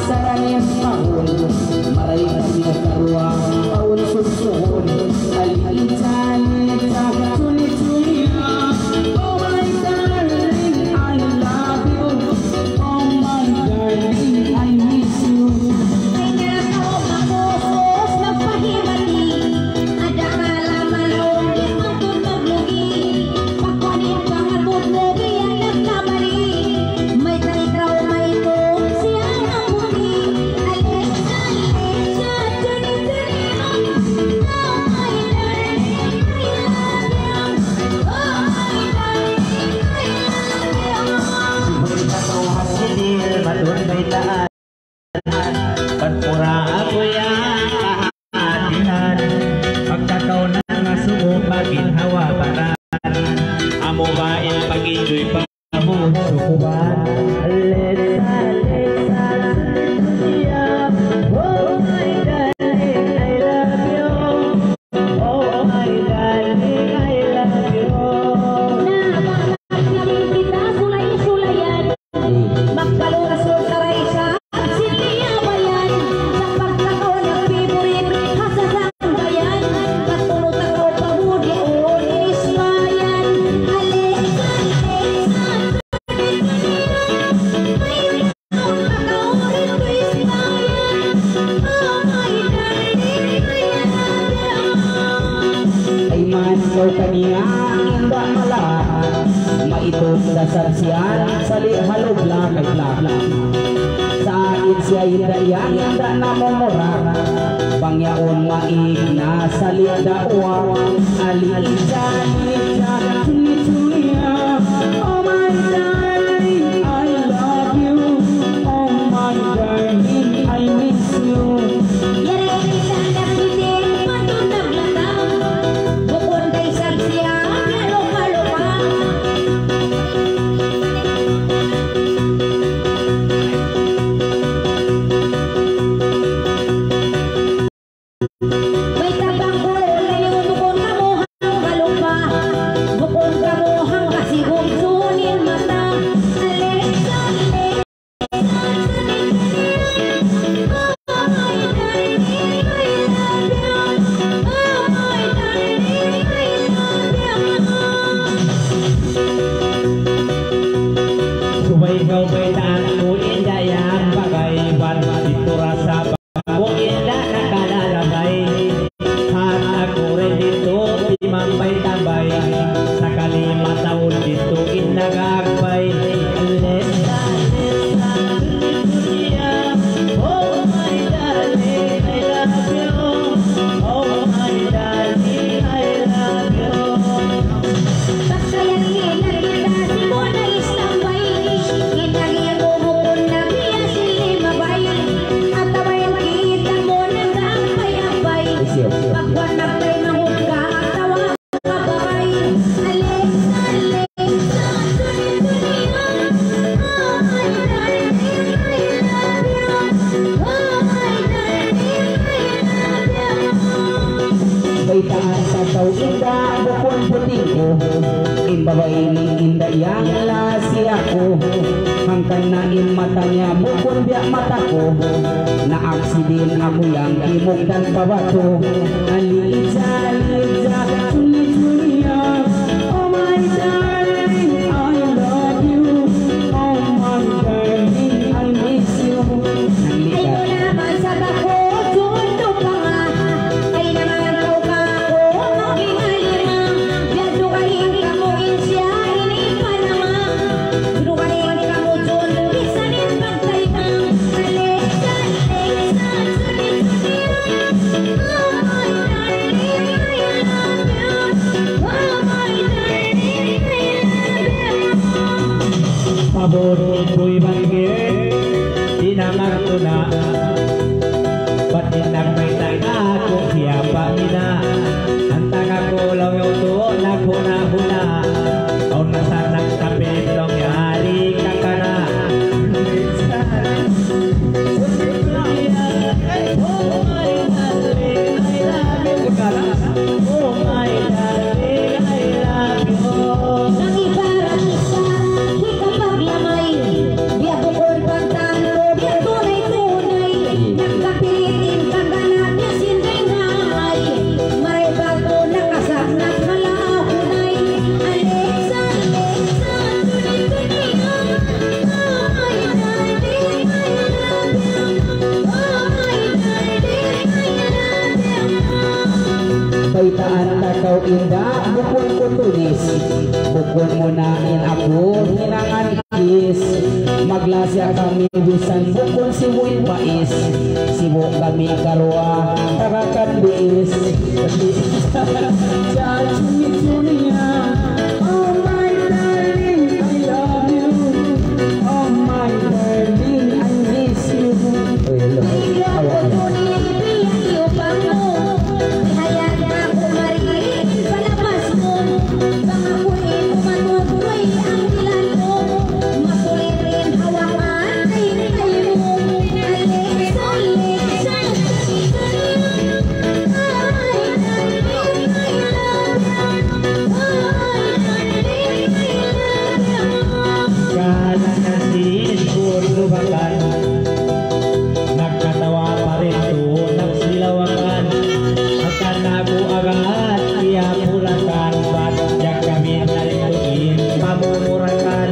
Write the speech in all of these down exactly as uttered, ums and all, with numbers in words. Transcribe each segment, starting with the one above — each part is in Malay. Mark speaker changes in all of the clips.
Speaker 1: Sarangis tahun maray kami karuang taon susun alit-alit sa tulit-tulia. Oh my darling, I love you. Oh my darling, I miss you.
Speaker 2: Ay nakaw makusos nagpahimali. Ada kalaman longit ang tunaglugi. Pagkunin ka nga tutlugi ang nagkamali. May talitraw may ito siya ang muli. Alexa, Alexa, tuni-tuni mo. Oh my darling, I love you. Oh my darling, I love you.
Speaker 3: Pagkakauhan sidir, matun may taan. Pagpura ako yan, kahatihan. Pagkakaunan nga sumo, maginhawa paran. Amo ba yung pag-enjoy pa mo, sukuban. Alexa, Alexa, yeah. Oh my darling, I love you. Oh my darling, I love you.
Speaker 2: Kita sulay-sulayan magkalunasul karay siya sitiya bayan sa pagkakaw nagpiburit hasasang bayan katulot ako pamudi o ismayan. Alexa, Alexa, may kakaurin ko ismayan. Oh my darling, I love you.
Speaker 1: Ay man ikaw kaniya inda malahat maitog dasar siyan sali halubla kay blabla sa siya inda yan inda namumura pangyaon maig na sali dawa alisa alisa tuni-tuniya. Oh my darling, I love you. Oh my darling, I miss you.
Speaker 2: Yari kita napitin matutag latang bukod kay sagsya halo-halo may tabang ko ngayon bukod ka mo hang halupa bukod ka mo hang kasigong sunin mata. Alexa, Alexa, oh my darling, I love you. Oh my darling, I love you.
Speaker 3: Subay kau baitaan ku indah yang bagai ban itu rasa bangku indah nakalalabay. Hat aku rin dito di mambay tambay. Sakali matahun dito inagagbay. Alexa, Alexa, dunia. Oh my darling, I love you. Oh my darling, I love you.
Speaker 2: Pagkayan kinagita si mo na istambay. Kinagyan mo bukod na biya sili mabay. At tawayan kita mo ng kampay-ampay. Pagwan nagtay mahugka at tawa kabay. Alexa, Alexa, tuni-tuniya. Oh my darling, I love you. Oh my darling, I love you.
Speaker 1: Baitaan sa tao inda bukon puting ko imbabay ni inda yang lasi ako hangkan na in mata niya bukon biyak mata ko na aksidin ako yang imok dan pabato alisa alisa tuni-tuniya. Oh my darling, I love you. Oh my darling, I miss you.
Speaker 2: Ay mo naman sa bako, tundo pa nga. Ay naman kau ka ako, maging halima. Biyado ka rin ka mo insya, ini pa naman. Biyado ka rin ka mo dun, bisanin pagkay ka. Alexa, Alexa, tuni-tuniya. Oh my darling, I love you. Oh my darling, I love you.
Speaker 3: Pabor ko'y banggit, dinamag ko na. Ba't dinagmay tayo na kung siya pa ina? Ang taga ko lang yung tuon na huna-huna. Kau nasa nagkapilong yari ka ka na. Oh my darling, I love you. Oh my darling, I love you.
Speaker 2: Nang ibarat isa, hikapag lamay. Biya bukod pagtanto, biya tunay tunay.
Speaker 1: siya kami bisan bukol si Buy Pais sibuk kami karua tarakan bis sa cumi-cumi niya. Oh my darling, I love you. Oh my darling, I miss you. Oh, hello.
Speaker 3: Nagkatawa pa rin to, nagsilawakan. Akan ako agad, iya pulakan. Ba't diyan kami nalituin, pamumurakan.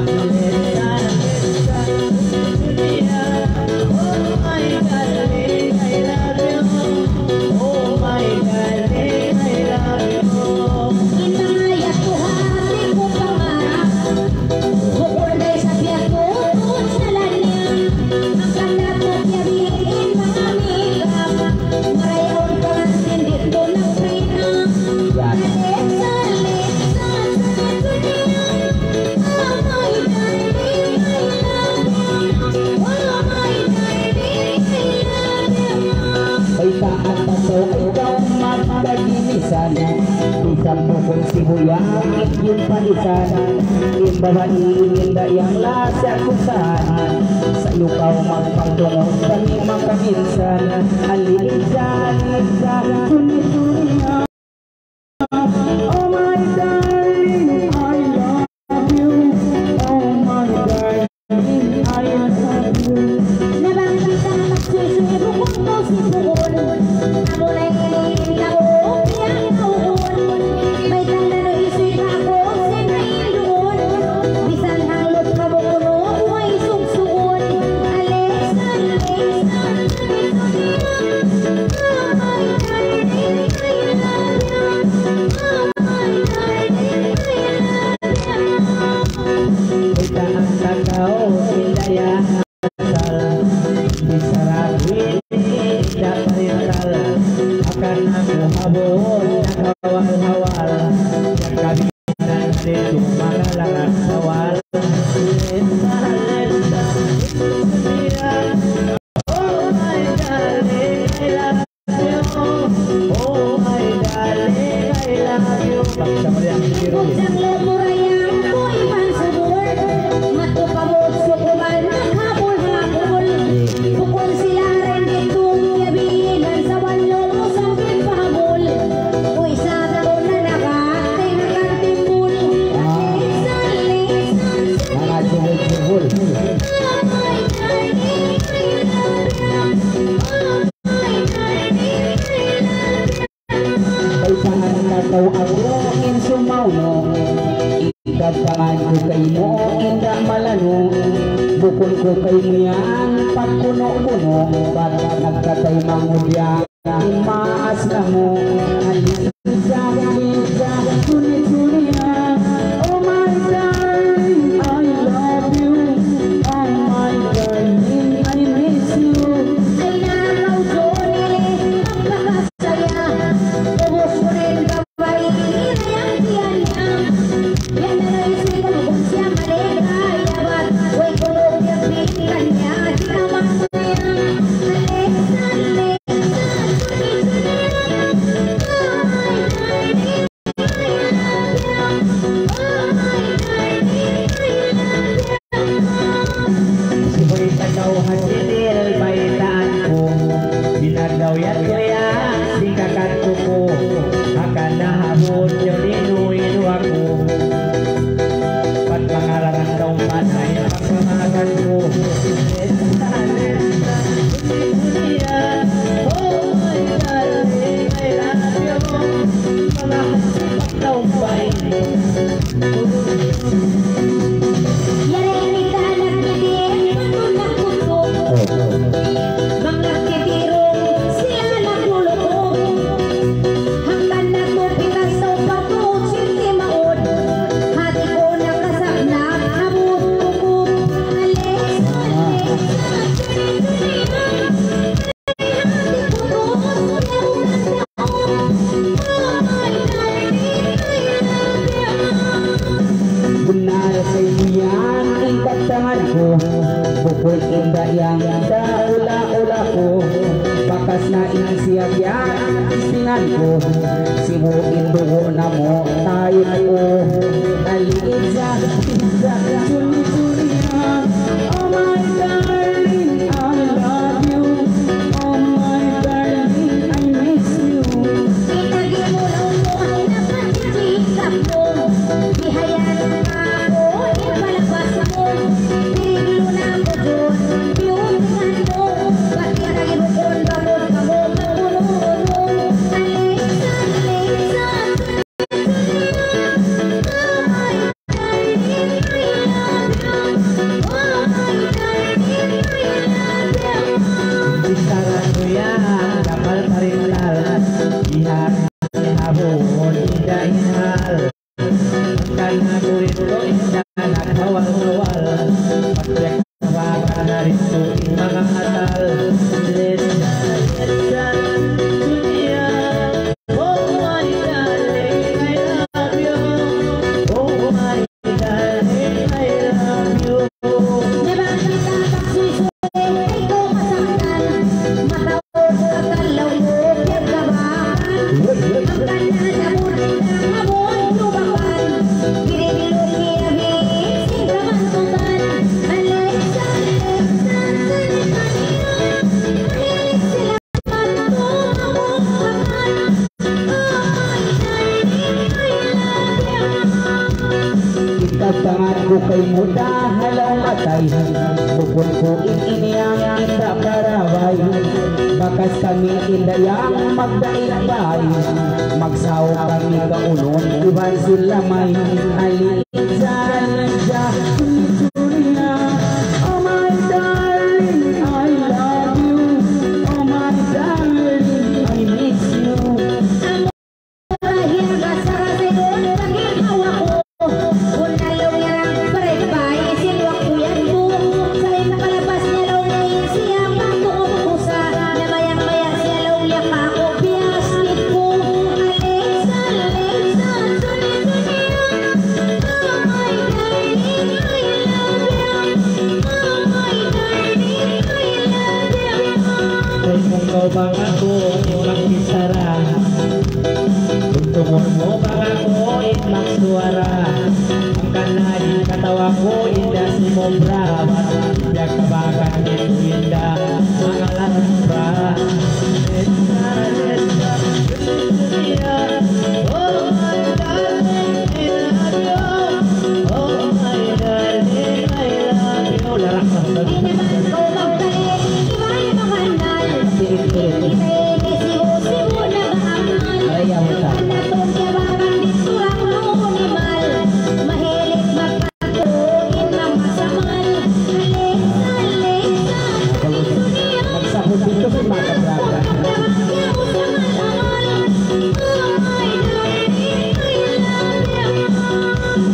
Speaker 3: Oh my darling, I love you. Oh my darling, I love you.
Speaker 2: Inayat ko hati ko pangarap. Bukod ay sa biyak ko, tuon sa lanyang. Ang ganda ko kiyabihin mga mikap. Marayaon ko ang sindit ko ng prina. Alit sa alit sa salit ko niya. Oh my darling, I love you. Oh my darling, I love you.
Speaker 1: Ay taat na to ikaw magpaginisan isang bukol si Buyang yung palisan imbawaniin dayang lasa kusahan sa lukaw magpagdungog kami magkaminsan alisa alisa tuni-tuni na. Oh my darling, I love you. Oh my darling, I love you.
Speaker 2: Nabangkang ka magsusubo kung to si Bukol. Amo na iniin ka o piyang kauon. May tanda no isuy ka ko sinayin doon. Bisan halot ka mo kuno huway sugsuon. Alis, alis, alis, alis. Oh my darling, I love you. Oh my darling, I love you.
Speaker 3: Kita ang takaw, hindaya asal. Disaragin, tidak perintal. Akan aku habon, hawal-hawal. Yang kami nanti cuma lalat sawal. Lesa, lesa, setia. Oh my darling, I love you. Oh my darling, I love you. Bangsa meriang biru.
Speaker 2: Buksang lumurayang ko'y pansubur. Matupamot sukuman maghabol-habol. Bukol sila rin itong yabinan sa walong musangkit pahabol. Uy sa taon na nakatay na kantimbul. Alis, alis,
Speaker 1: Mga jubul-jubul.
Speaker 2: oh my darling, I love you. Oh my darling, I love you.
Speaker 1: Ay saan nataw ako in sumauno ikapangan ko kay mo inda malano bukol ko kay mo yan pagpuno-puno ba't nagkatay mangudya imaas na mo alisa alisa tuni-tuni na. Oh my darling, I love you. Oh my darling, I miss you.
Speaker 2: Ay nakaw Johnny, magkakasaya. Ubos ko rin kabay, inayang tiyan niya. Yan na naisip ko kung siya maligaya. Ba't huwag kulog yung pikiran niya. Tinawag ko niya. Alis, alis, alis, alis, alis.
Speaker 1: ko, bukod indah yang daula-ula ko, bakas na inasiyag yan istingan ko, sibuin dugo na mo tayo ko, aliit sa pizza suli-suli na. Oh my darling, I love you. Oh my darling, I miss you.
Speaker 2: Pinagin mo lang mo ang napatisikap mo. Ihayaan ka ako, ipalabas mo. Piniglo na mo doon, piutingan mo. Ba't ka nag-ibukon, bamon ka mo, makulungan mo. Alexa, Alexa, oh my darling, I love you. Oh my darling, I love you.
Speaker 3: Bisaran ko yan, kapal pa rin lal. Ihat habon, indah inhal. Kan aku rindu indah naghawal-hawal. Pagyak tawagan na rindu mga atal. Letsa, letsa, dunia. Oh my darling, I love you. Oh my darling, I love you.
Speaker 2: Diba kita pagsusulit, ikaw masaktan. Matawag ka kalaw mo, pinagkabakan. Ang kanadamon ng hamon, lubakan. Binibilo kinabing, singkaman-tuman. Alexa, Alexa, salikanina. Mahilig sila pagtumawag kapan. Oh my darling, I love you.
Speaker 1: Itatangan ko kay muda halaw matay, bukod ko iniyang kita karaway, bakas kami indayang magdailabay, magsaw kami kaulon, iban sila may aliit sa alensya, suli-suli na. Oh my darling, I love you. Oh my darling, I miss you.
Speaker 2: Kahit kasarasin kahit hawa ko, kung nalaw niya ng paray-pay, sinwak ko yan po. Sa'y nakalabas niya law ngayon siya pagkukusa, na mayang-maya siya law niya kako, piyastik ko. Alexa, Alexa, suli-suli na. Oh my darling, I love you. Oh my darling, I love you.
Speaker 3: Kay kung kau bang ako, ibang kisara. Kung tumon mo bang ako, ibang suara. Ang kanay, katawa ko, indah si Mobra. Biyak kabagan ito indah, mga lambra. Letsa, letsa, dunia. Oh my darling, I love you. Oh my darling, I love you. Larak na sa
Speaker 2: Di naman ko magkalit, iba'y makanal. Ipeke sibo-sibo na baamal.
Speaker 1: Ayaw mo sa
Speaker 2: Anatong yabakan dito lang noonimal. Mahilig magpatuin ng masamal. Alexa, Alexa, suli-suliya.
Speaker 1: magsahod dito sa mga kabraga.
Speaker 2: Pagkakasya mo sa masamal. Oh my darling, I love you.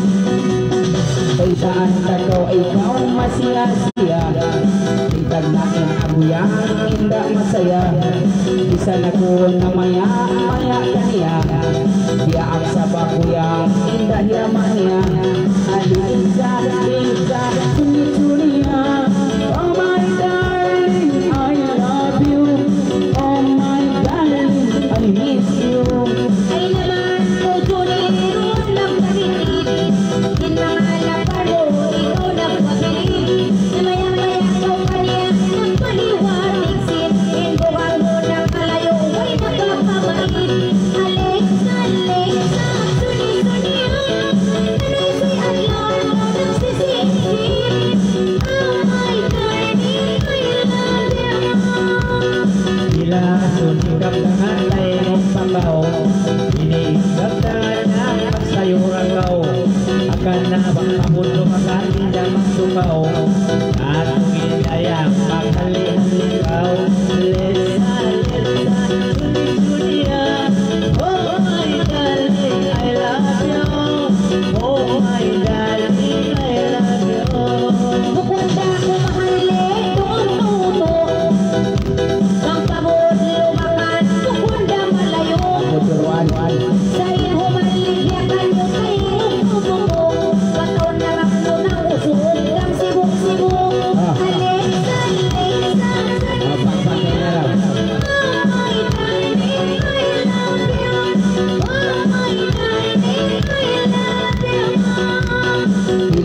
Speaker 1: Kay saan ka ko ikaw masiya-siya, itag na inabuyan inda masaya, isa na ko na maya-maya kaniya, diaak sa bakuyang inda hiyaman niya, alisa, alisa, suli-suli na. Oh my darling, I love you. Oh my darling, I miss you.
Speaker 2: Ay naman ko tuliron nagpabilit. Din mga laparo, ikaw nagpabilit. Na maya-maya ikaw kaniya nagpaliwanag sin. Indukan mo ng kalayo, ay nagpapabait. Alexa, Alexa, suli-suli na. Nanay so'y adlaw mo nagsisisip. Oh my darling, I love you.
Speaker 3: Bila sunikap dengan layong pambaw, iniigap dengan pagsayurang kau, akan na bakabundo makatinda magsukaw, at umindayang makalihang-ligaw. Letsa, letsa, suli-suliya. Oh my darling, I love you. Oh my darling, I love you.
Speaker 2: Bukod na ako mahalin, tumututo. Ang pamod lumakan, bukod na malayo.
Speaker 1: Tuturuan.
Speaker 2: Sa'yo humaligyakan mo sa iyong tubo. Pataon na lang mo ng usog, kang sibok-sibok.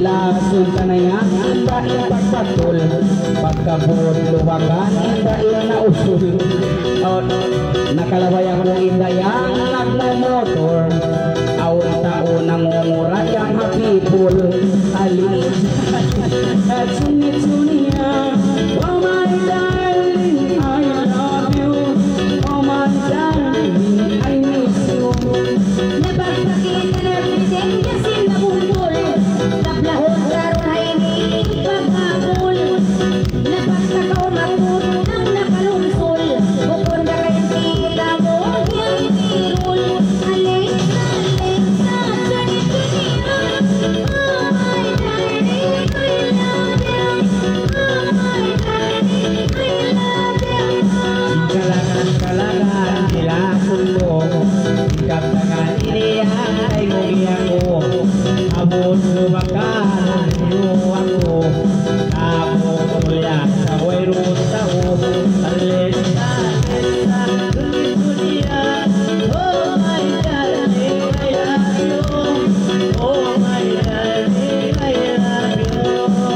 Speaker 1: Lason kanayan, dahil pagpatol, pagkabot luwagan, dahil nausul. O, nakalaway ako indayan, nagmamotor, awon taon nangungurat ang hapipol. Alis, at sunit-sunit niya, oh my darling, I love you. Oh my darling, I miss you.
Speaker 2: Napagpakita na present yasin na bundol. Tablahon karon ay ni paghabol. Napagtakaw matulog ng nakalungsol. Bukod na kayong kita mo yung tirul. Alexa, Alexa, sunit-sunit. Oh my darling, I love you. Oh my darling, I love you.
Speaker 3: Kalangan-kalangan kilakon mo, ikatangan iniyan ay ngugihan ko. Abot lumakan, inuwan ko. Tamo tulyak sa wairun tao. Alesa, alesa, tulit-tulian. Oh my darling, I love you. Oh my darling, I love you.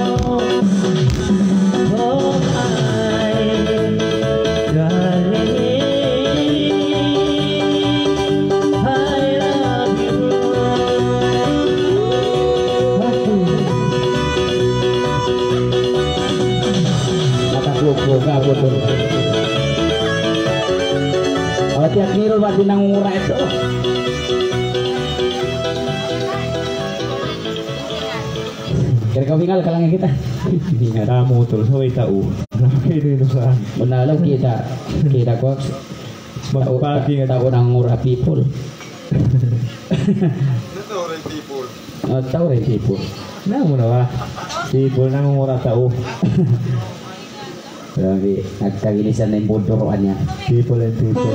Speaker 3: Oh my darling, I love you.
Speaker 1: Nakaklog-klog ako doon. O, tiyak niro ba din ang mura ito? Kaya kawingal ka lang kita.
Speaker 3: Kamu terus hoy tao. Laki rin sa
Speaker 1: Unalaw kita. Kita ko.
Speaker 3: Magpagi nga
Speaker 1: Tao ng mura people.
Speaker 4: Ito rin people.
Speaker 1: Uh, tao rin people.
Speaker 3: na mo na ba? Sibol na mura tao.
Speaker 1: Grabe, nagkagilisan na yung bodoroan niya.
Speaker 3: People and people.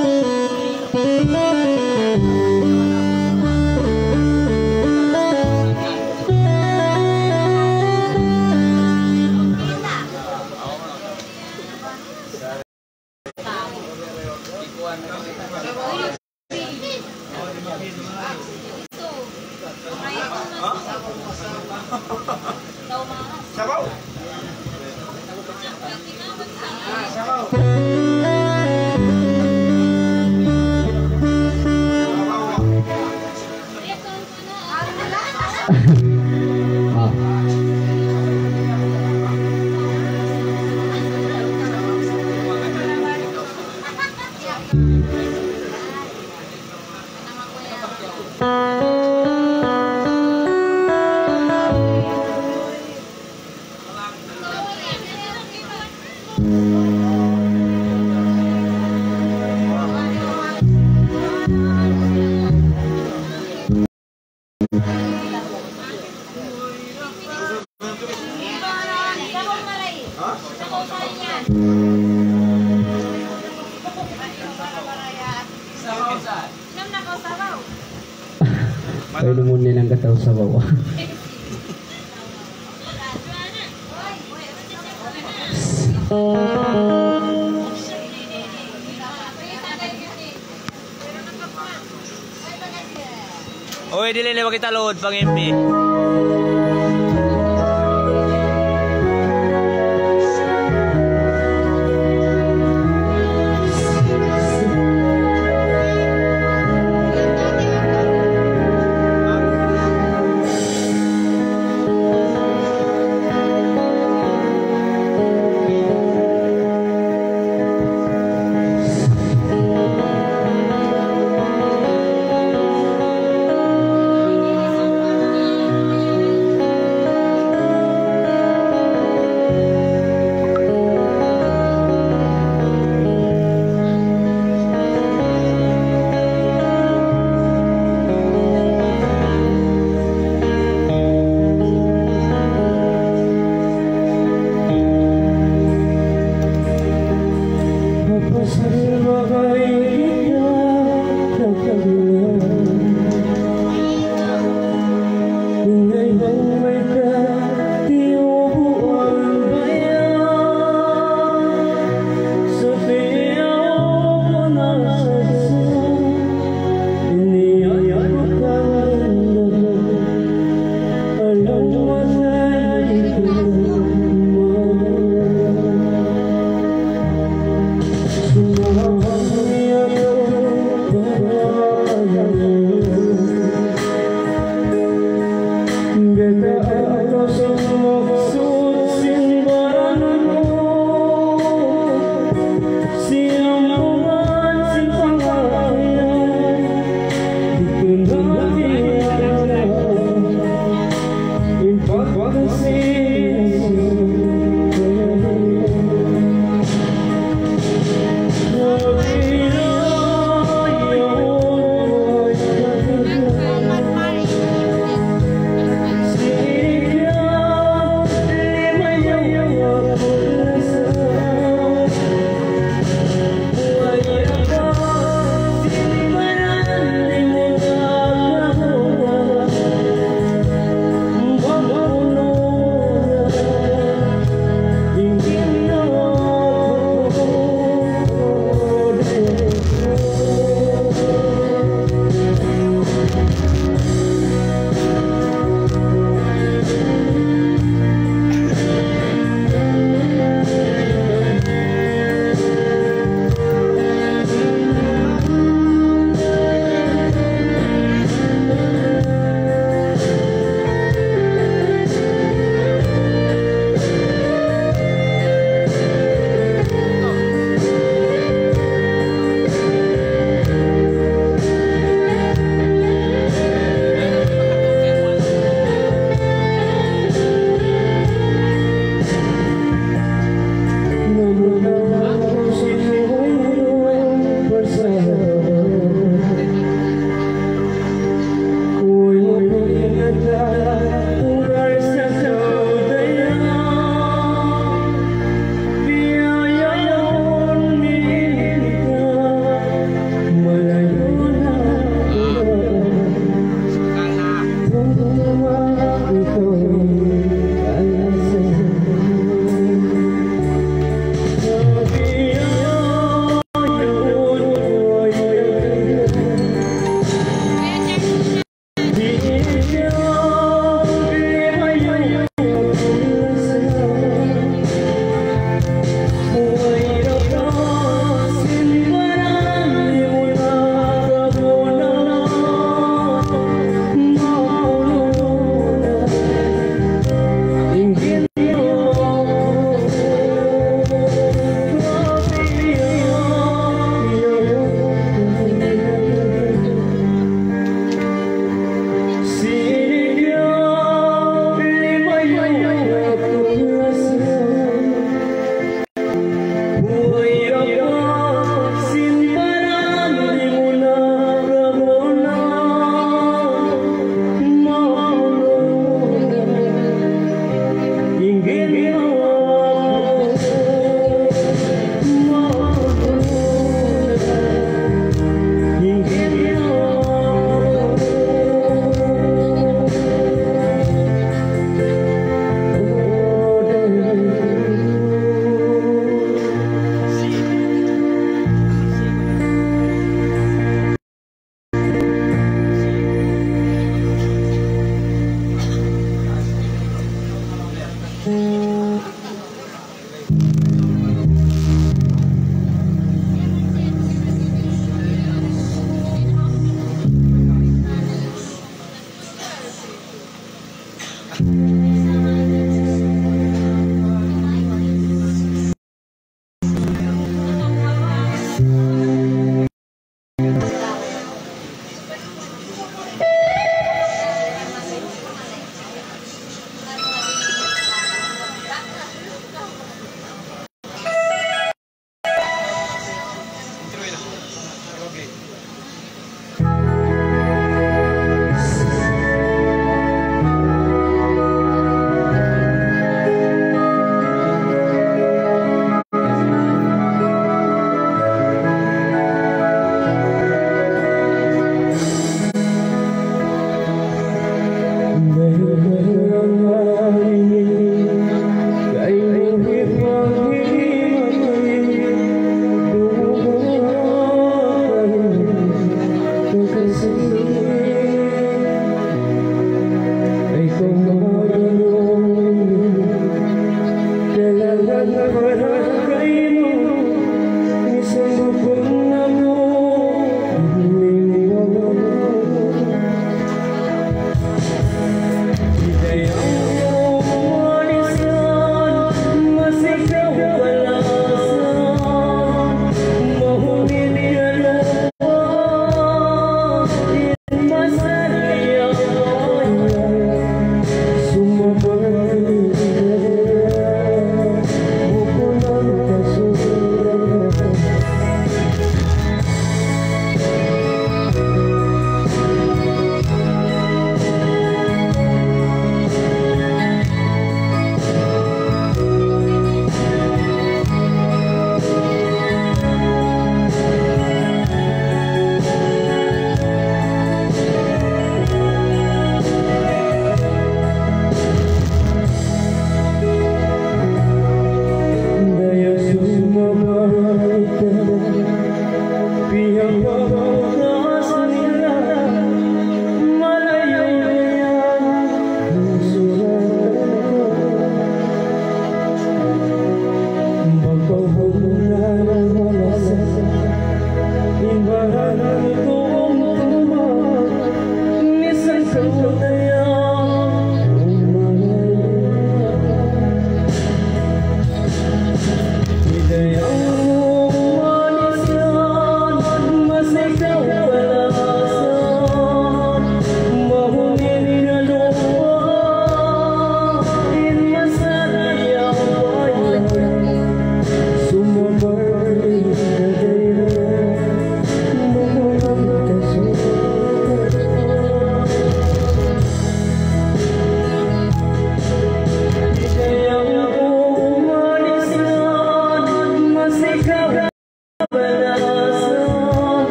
Speaker 4: Sabaw!
Speaker 1: Ay lumunin ang kataw sa bawah.
Speaker 5: Oy, dili na kita load pang M P.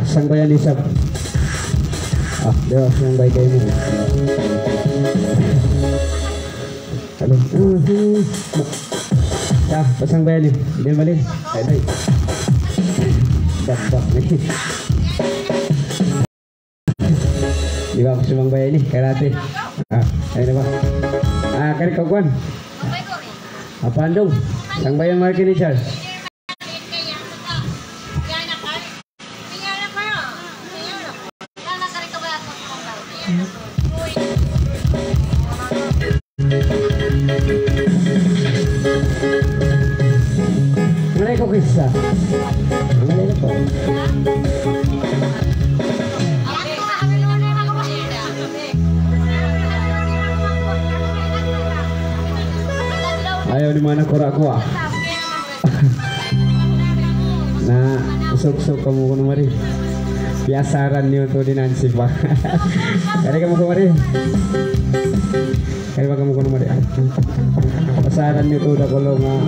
Speaker 1: Sang bayan isap. Ah, dia yang baik kayak ini. Halo. Ya, pasang bayan nih. Dia balik. Baik baik. Dak nih. Di bawah sumang bayan nih, karate. Ah, ayo Pak. Ah, kari kawan. Apaan dong? Sang bayan market ni Charles. Mulai kau kisah. Mulai apa? Ayo di mana korak kuah? Nah, usuk-usuk kamu kuno mari. Biasaran nih untuk dinansi Pak. Kali kamu kemari. Kali kamu kuno mari. Pasaran nih tuh udah kalau nggak.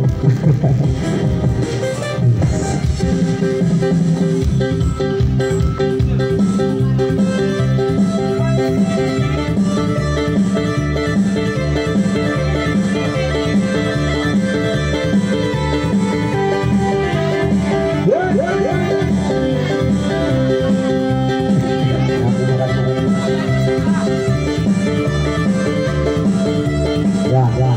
Speaker 1: Ya, ya.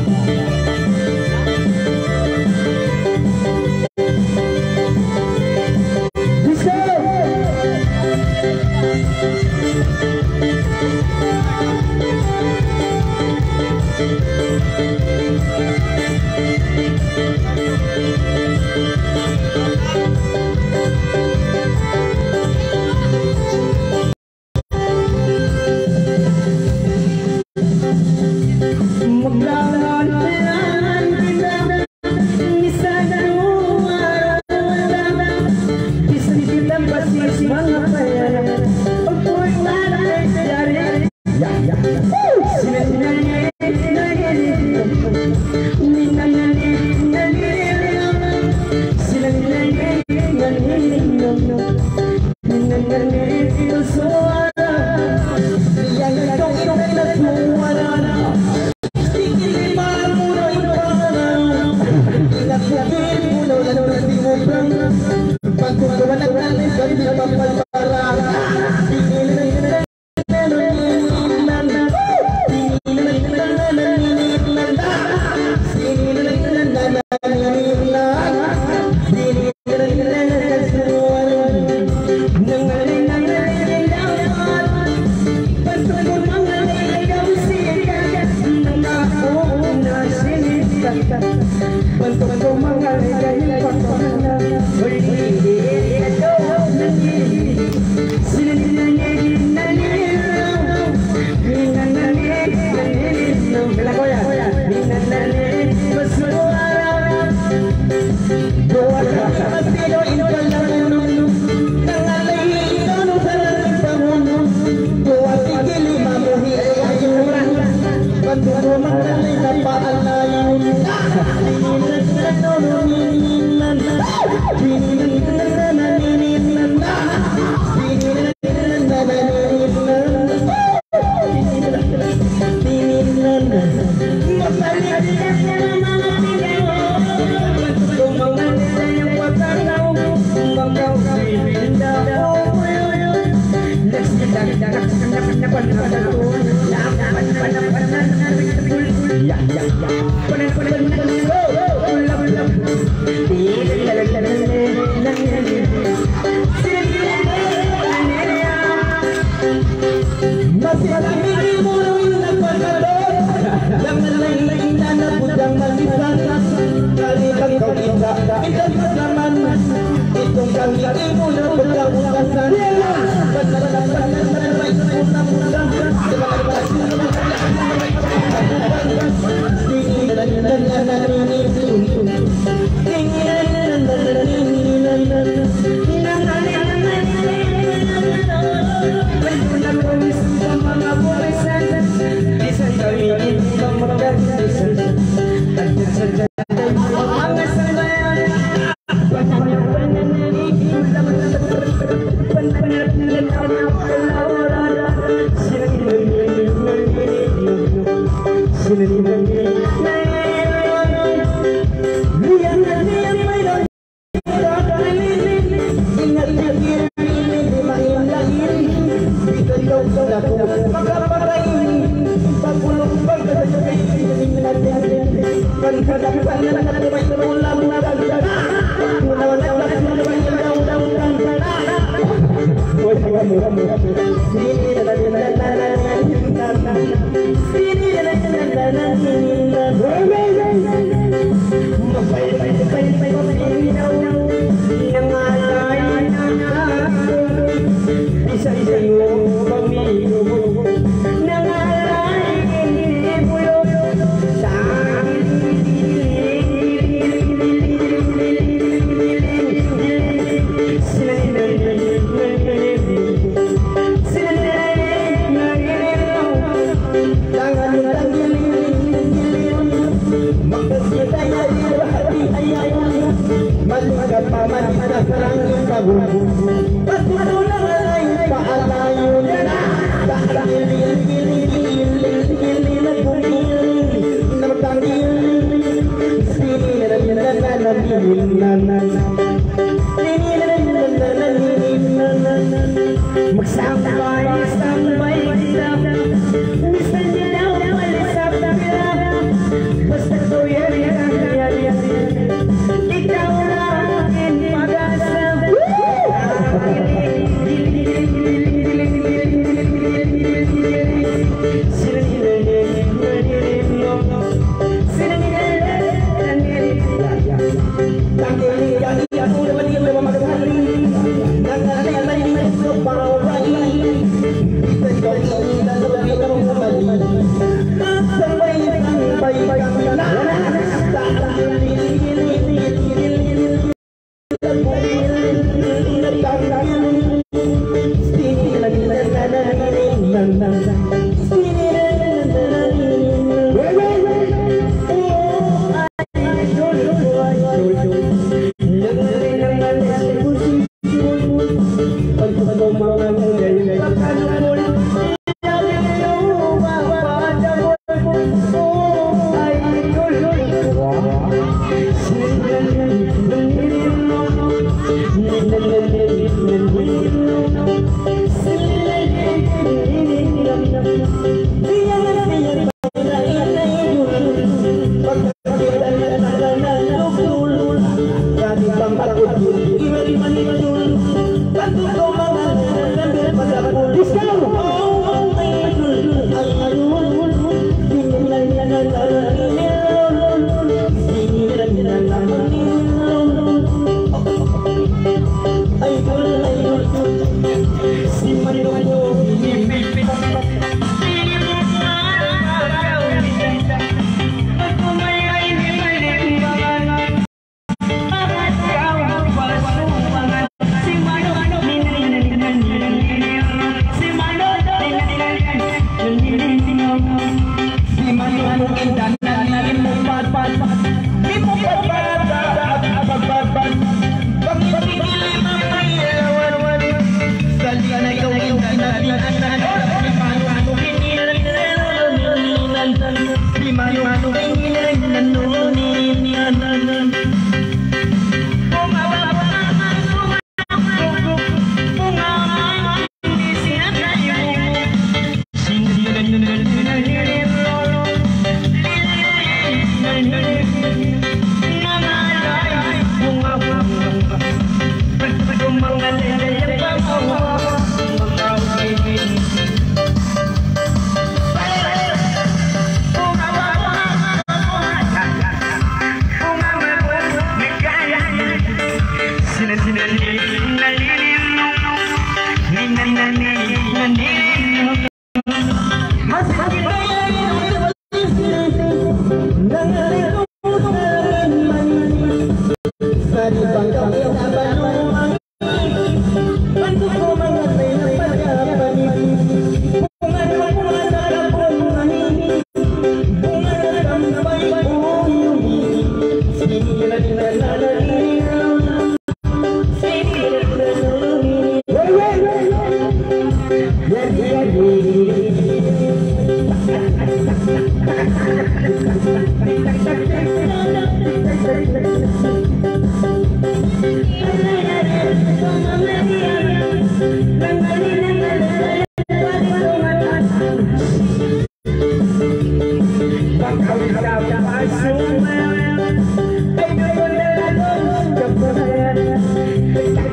Speaker 2: Thank you.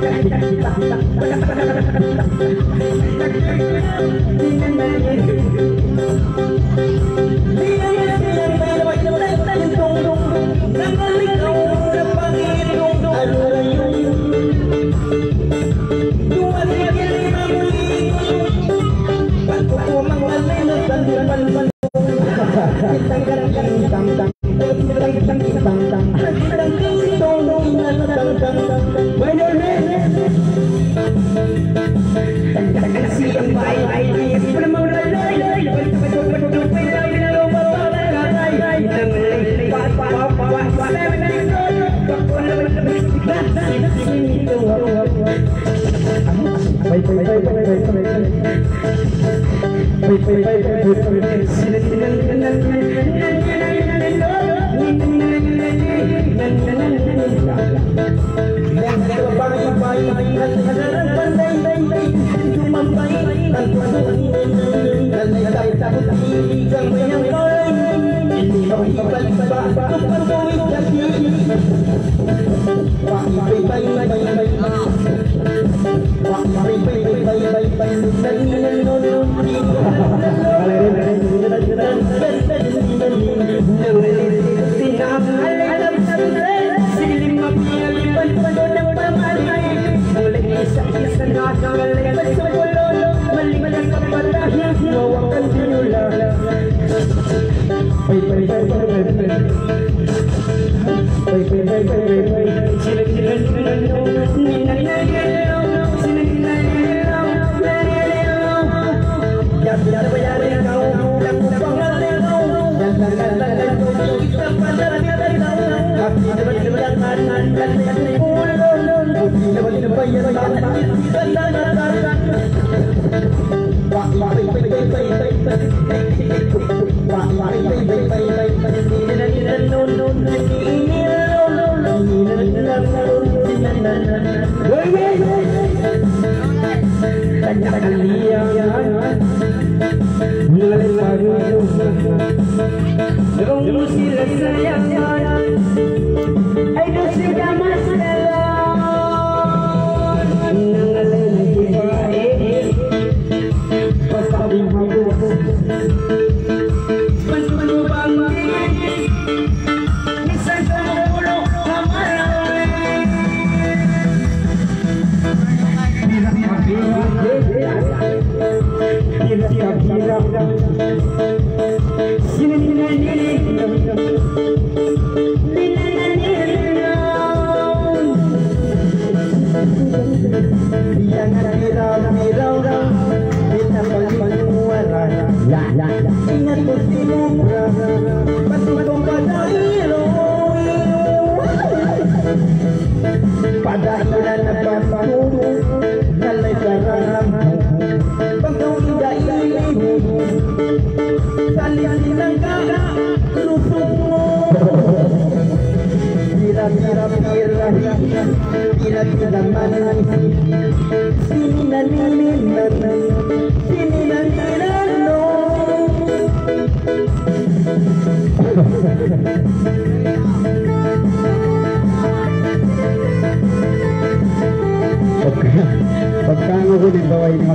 Speaker 1: Pagkano ko din bawa ini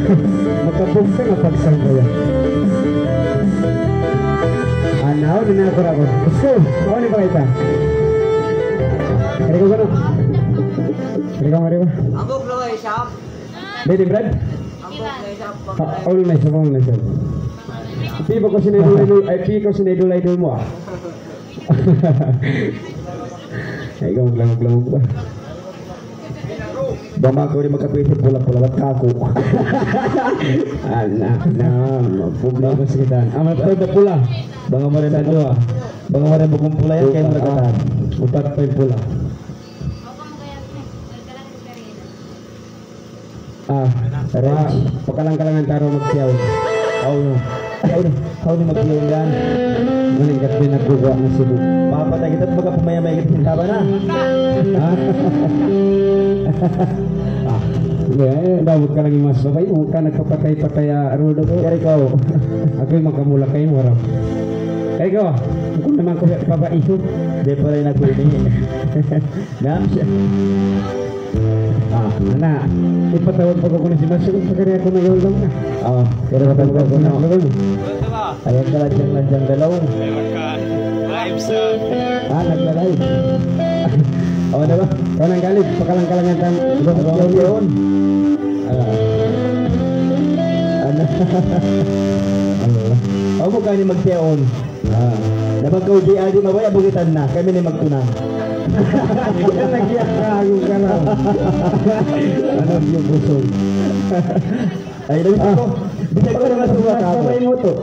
Speaker 1: magpabugsa na pagsangkaya. Anaw, dinakura ko. Gusto, ako ni pakita. Kari ko gano'n. Kari ko mariwa.
Speaker 5: Ambog na kayo, Shop.
Speaker 1: Lady Brad?
Speaker 5: Ambog na kayo, Shop.
Speaker 1: All na siya, all na siya. Pi ba ko sinidul-idul, ay pi ko sinidul-idul mo ah. Ay, ikaw maglamog-lamog ba? Bama ko rin magkapitid pula-pula at kako. Anak na, problema sa kitaan. Amat ay ba pula? Banga mo rin ano ah. Banga mo rin bagong pula yan kayo marakataan. Upat pa yung pula. Ah, pero pakalang-kalangan taro magsiyaw. Aw no. Aw no. Aw no magsiyaw yan. Maningkat din nagbuwa ng Cebu. Papatay kita at baka pumaya-maya kita sinta ba na? Ah. Ah, yeah, dapat ka lagi mas babay, huwag ka nagpapatay-patay Rudo ko. Kaya ikaw, ako'y magkamula kayo mo ram. Kaya ikaw, kung naman ko papaiso, di pa rin ako ini. Dam siya. Ah,
Speaker 3: Ana, ipatawag pa ko na si Masyo sa kanya ko nag-ulong na. Oo, pero matawag ko na ulong. Ayan ka lang lang dyan dalaw.
Speaker 4: Live sa...
Speaker 3: Ah, nagla-live. Oo na ba? Kau nang galit, pakalang-kalangan tan. Ibang yun. Ah. Ano? Ano? Ako mo kani magtiyaon. Ah. Dapat kau di adi mabaya bugitan na. Kami ni magtunang. Nagyakago ka lang. Ano yung busog? Ay, dami ko. Bisag ko mga suwa ka. Sabay mo to.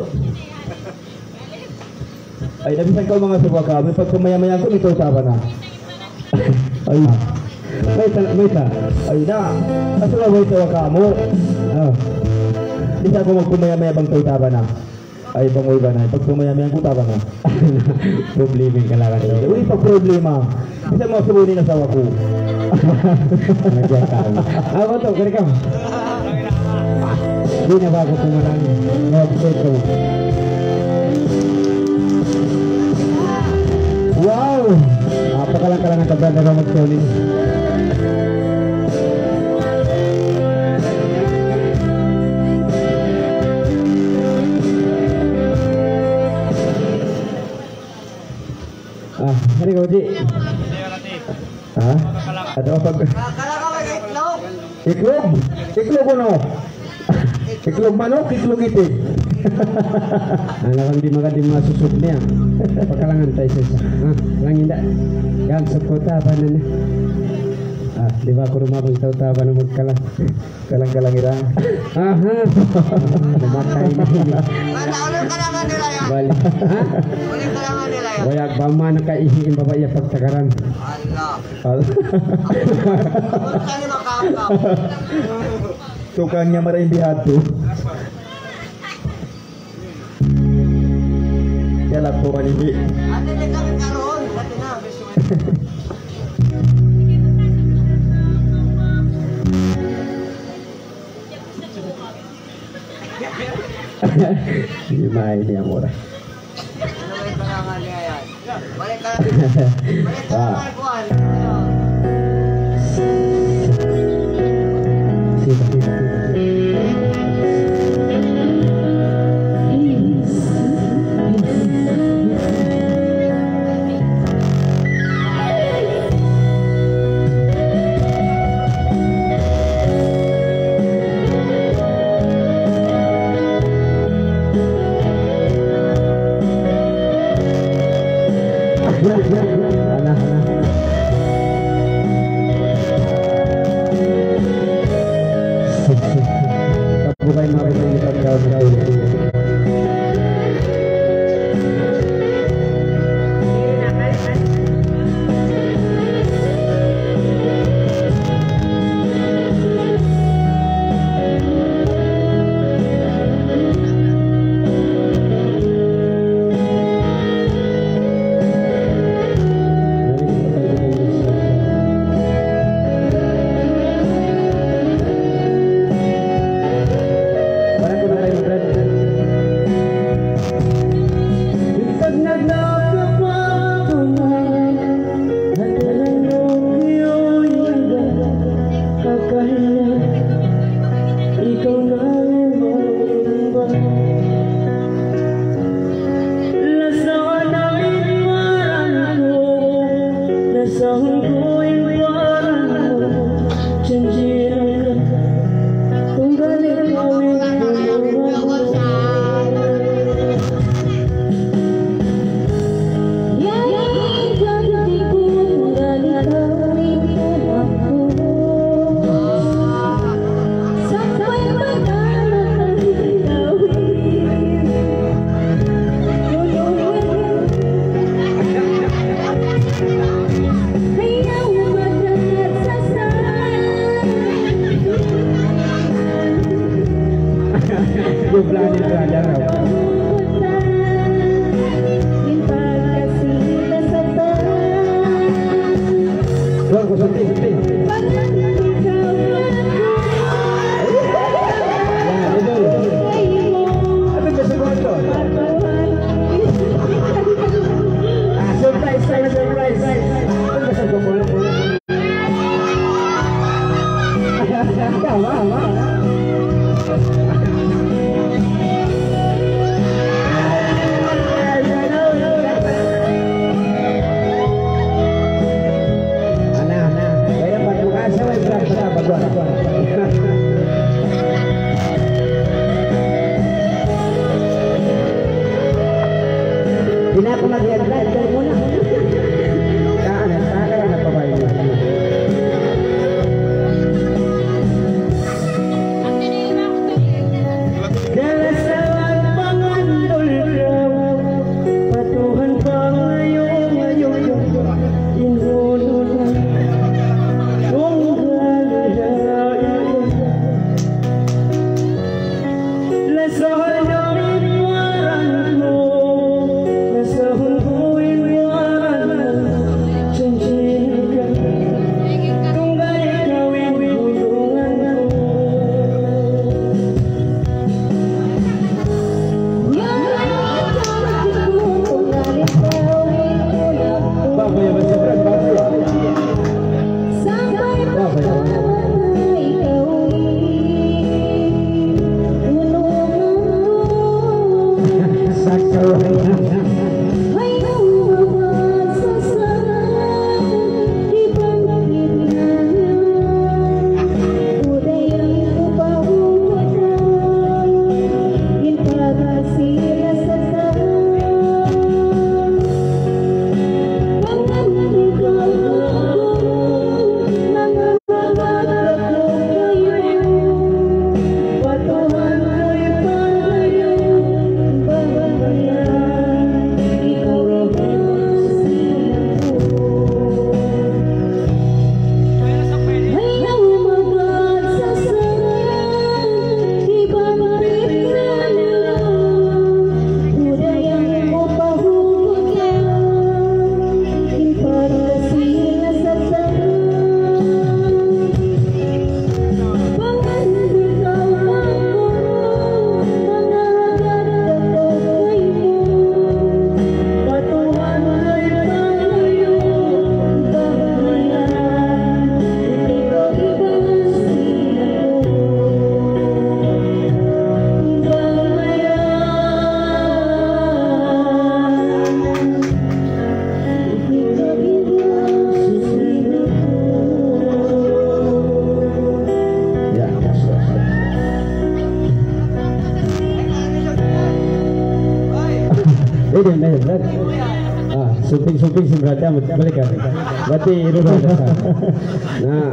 Speaker 3: Ay, nabisan ko mga suwa ka. May pagkumaya-maya ko, ito usapan na. Ay, may ta, may ta. Ay na, asala mo ito ka mo. Oh. Bisa ko magkumaya-maya bang ito usapan na. Ay, bangoy ba na? Pag kumaya-maya ko usapan na. Problema ka lang. Uli pag problema. Bisa mo sabunin na sawa ko. Nagyakago. Ako to, kaya ka. Hindi na ba ako pumarang? Ito. Wow! Napakalang-kalang ang kabranda ka mag-solid. Ah, hari ka, Uji? Ha? At ako pag...
Speaker 5: Kala ka may itlog.
Speaker 3: Iklog! Iklog ano? Iklog manok, iklog itik. Alam kang di magandi mga susuk niya. Pagkalangan tayo siya. Ah, lang hindi. Gang, sukota pa na niya. Ah, di ba ako rumabang tauta pa na magkalang. Kalang-kalang ira. Aha! Namatay na yun.
Speaker 5: Bata, ulit kalangan nila yan.
Speaker 3: Balik. Ha?
Speaker 5: Ulit kalangan nila yan.
Speaker 3: Wayak ba man nakaihiin babaya pagtakaran.
Speaker 5: Allah.
Speaker 3: Allah.
Speaker 5: Ulit ka ni makakap.
Speaker 3: Tukang niya maraming bihado. Kaya lang po kanindi.
Speaker 5: Ate, di kami karoon. Dati na, gusto mo.
Speaker 3: Hindi maay niya mura.
Speaker 5: Ano ba yung kalangan niya yan? Balik ka lang. Balik ka lang, Markuan.
Speaker 3: Sita, sita, sita. Anak, anak. Bukan makin mengikat kau berarti.
Speaker 2: Hey,
Speaker 1: Hindi ako mag-i-advise, dahil muna. Kaanan, kaanan na pabayo. Kalasalan pangandol ka, patuhan pa ngayon, ngayon, inunod na, kung galayain. Lasahan namin waran mo, lasahan ko'y waran mo, chanjin ka, kung balik gawin tulungan mo. Baboy ba sa brad? Baboy ah. Baboy ah. Saksaw ay Ini nih, Brad. Ah, suping-suping si Brad amat balik kan. Berarti iruna dah. Nah.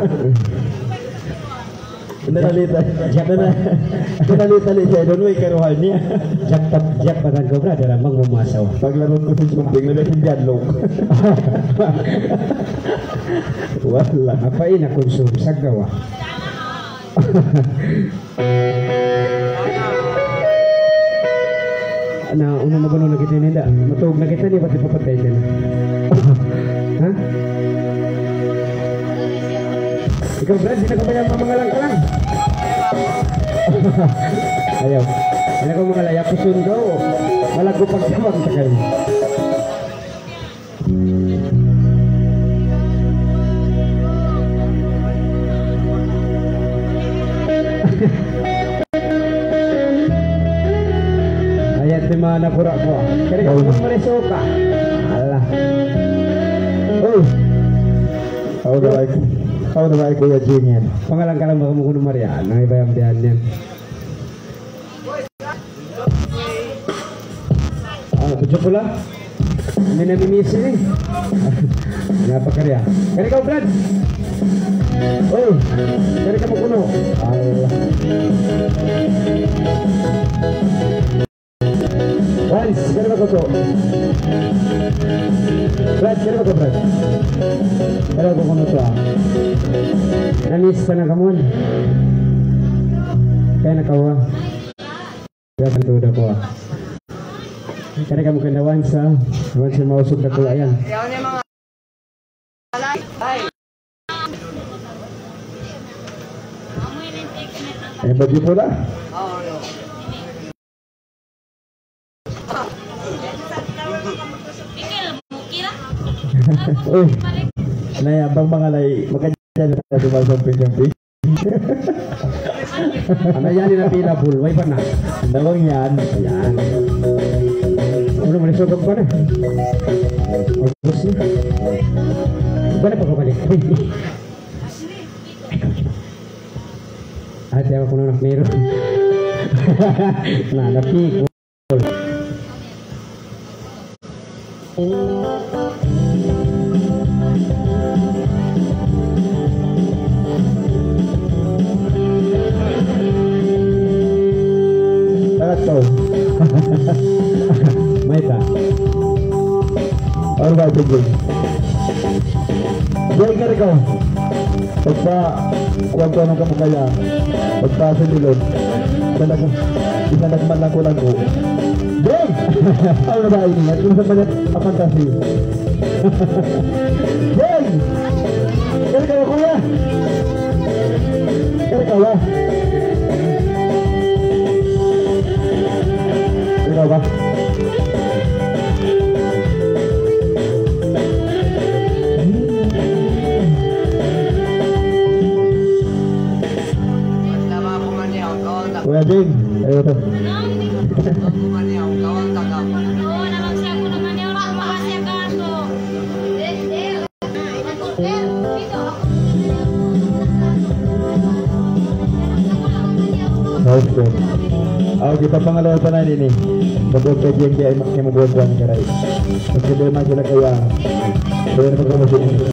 Speaker 1: Pinalita, jangan pinalita ni saya dulu ikan rohani. Jak tak jak pada kau Brad dalam mengumasaw. Paglaron ko si suping na hindi lok. Wala, apa ini konsum sagawa. Na una magano na kita nila. Matug na kita ni pati papatay din. Ha? Ikaw Brad, di na ka ba yung mamangalang ka lang? Ayaw. Di na ka mangalaya ko sundo. Malago pagsamang sa kayo. Di mana pura ko. Kaya ka mo mareso ka. Alah. Oh. How do I How do I kuya Junior? Pangalan ka lang baka mo kuno Marian, nang ibayang-bayan niyan. Ah, kudyo pula. Hindi na mimisi ni. Napakarya. Kaya ka Brad. Oh. Kaya ka mo kuno. Alah. Once, kaya ba ko? Brad, kaya ba ko Brad? Kaya ba ko kuno to ah? Nanis pa na kamon. Kaya nakawa. Kaya bantuda ko ah. Kaya ka mo kanda once ah. Once yung mausog na ko ayan.
Speaker 5: Ayaw niya mga alay. Ay.
Speaker 1: Eh, bagi pula?
Speaker 5: Oo, no.
Speaker 1: Uy, naya bang mga lay makadyan na tayo mga jumping-jumping. Ano yan yung napila bulway pa na? Dalawang yan. Ayan. Ano naman isugog pa na? August na. Ba na pagkabalik? At yawa ko na nakmiro. Nanapi ko. Ato. May ta. Or ba ito dyan? Diyan ka rin ko. Pagpa, kuwag ko anong kamukaya. Pagpa sa nilod. Isa nagman lang ko lang ko. Diyan! Ano na ba ini? At kung saan ba yan apang kasi? Diyan! Kaya ka ba kuya? Kaya ka ba? Kaya ba? Kuya Jing, ayo tuh. Oke. Ako kita pangalawa pa na ini. Bagod ka Jing kaya mabubuan ka karay. Kasi doon na sila kaya. Doon na pagkamusin.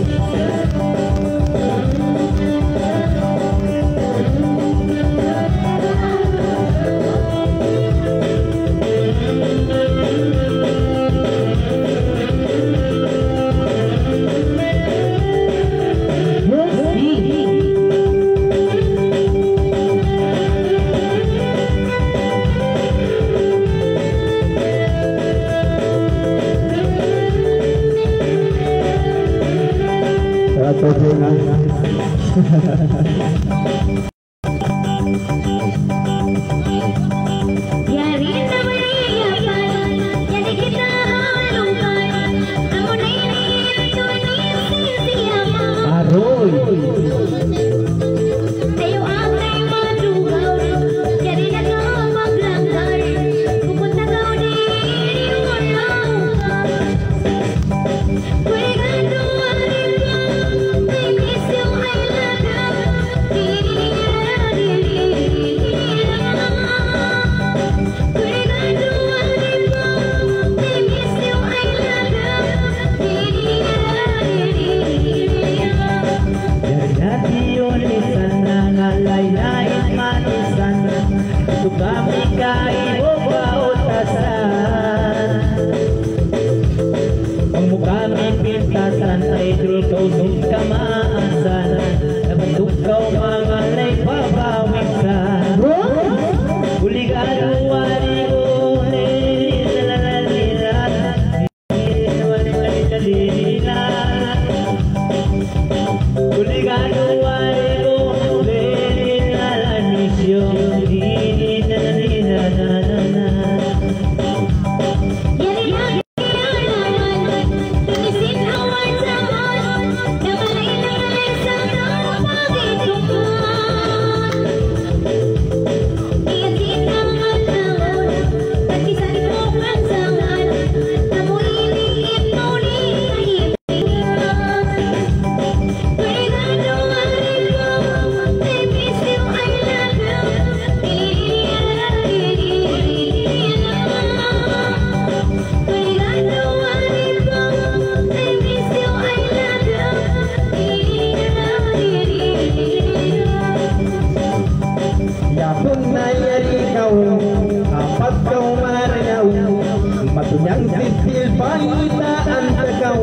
Speaker 1: Matunyang sisil paitaan takaw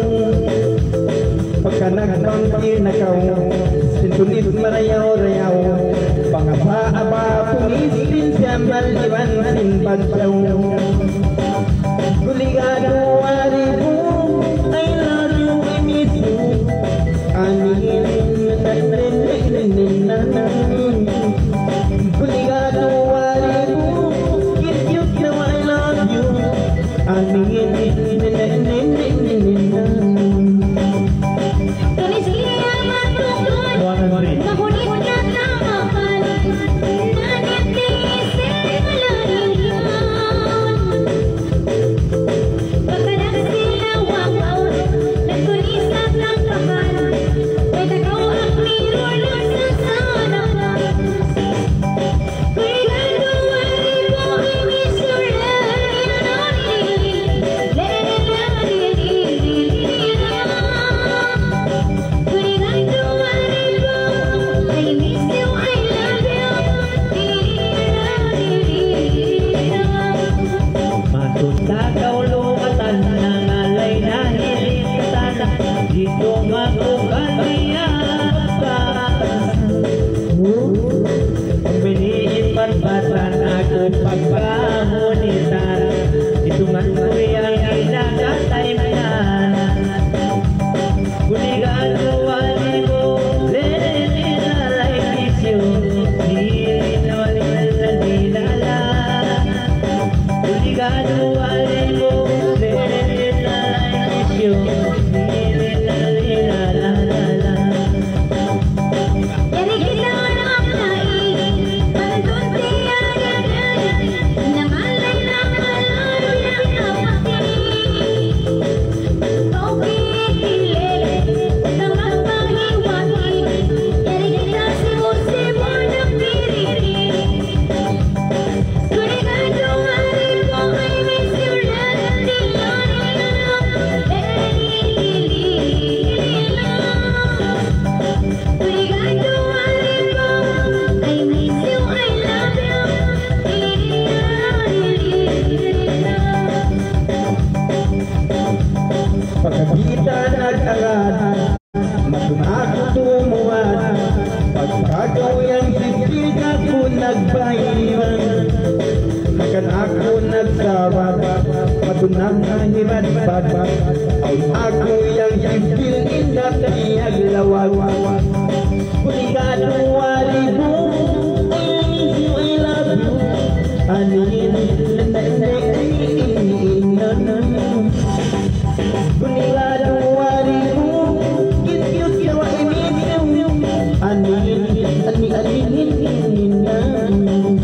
Speaker 1: Pagkanagpangkir na kaw Sintunit marayaw-rayaw Pangaba-aba pumisin siya maliwan sinbadyaw Kuligado waribu I love you I miss you Anin nananananan Kuligado waribu Kiss you now I love you Anin nananananan Tulis liya matutun Mahunit
Speaker 3: Ako yang sipil ako nagbahiran, Makan ako nagsawad, Matunang nahiran babat. Ako yang sipil inatiyag lawag. Kuligado walibo, I miss you, I love you. Anin, kuligado walibo, kiss you, kiss I miss you. Anin, anin, anin, anin.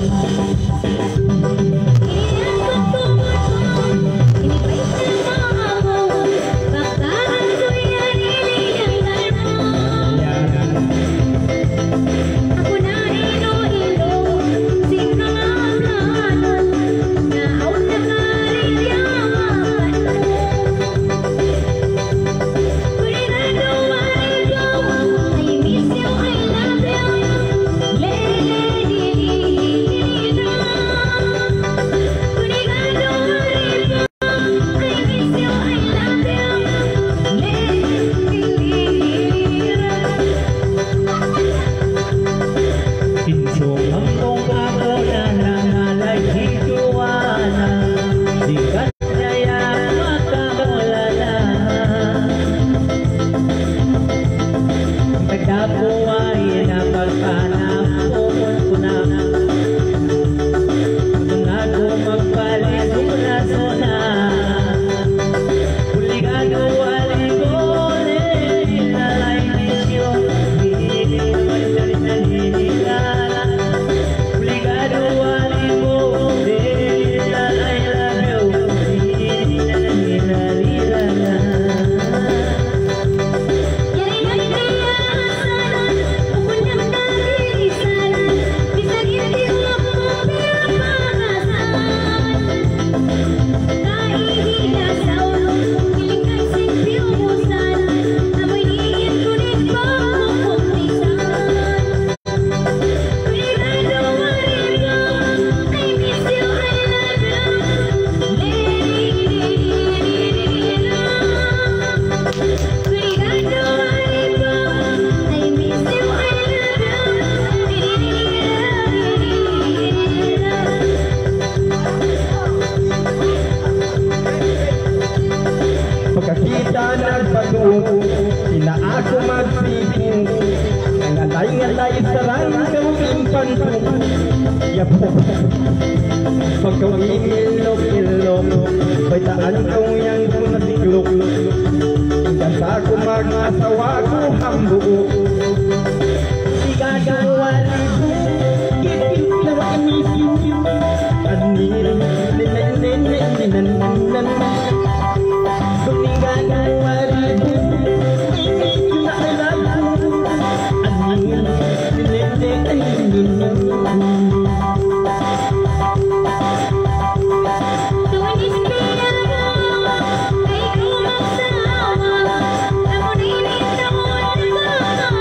Speaker 3: Pagkakita nagbago, sina ako magsipin, nangalay-ngalay sarang gawing panto. Yapo, pagkawin ilok-ilok, baitaan kau yang kumasiklok. Ganda ko mag-asawa ko hambuo. Igagawa ko, give you the I miss you. Anin, ninaninanan.
Speaker 2: Tuwing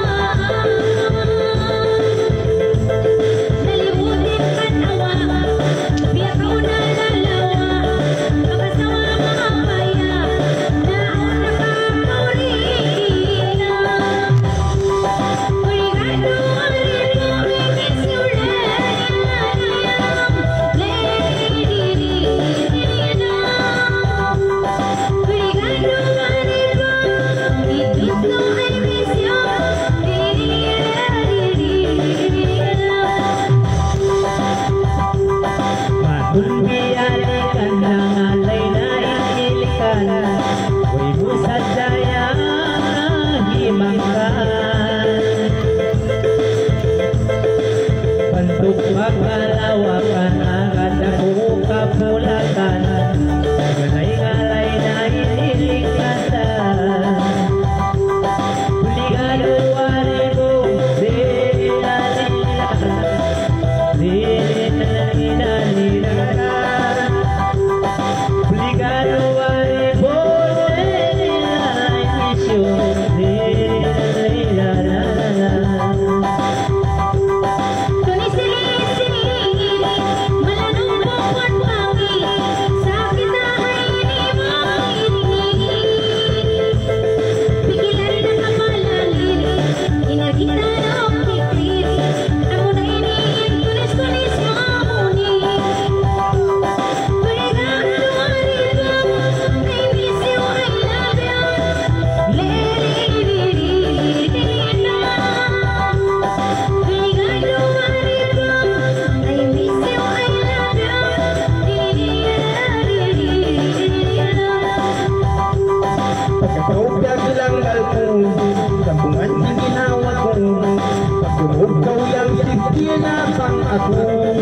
Speaker 1: aku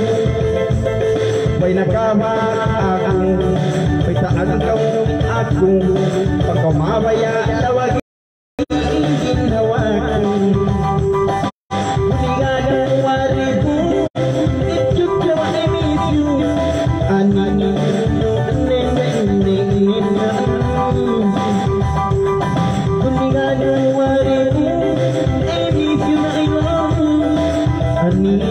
Speaker 1: may nakamat ako may taan kau aku pagkau mabaya lawag ginawa ko Buligado waribu ijuk jawa I miss you anani Buligado waribu I miss you I love you ani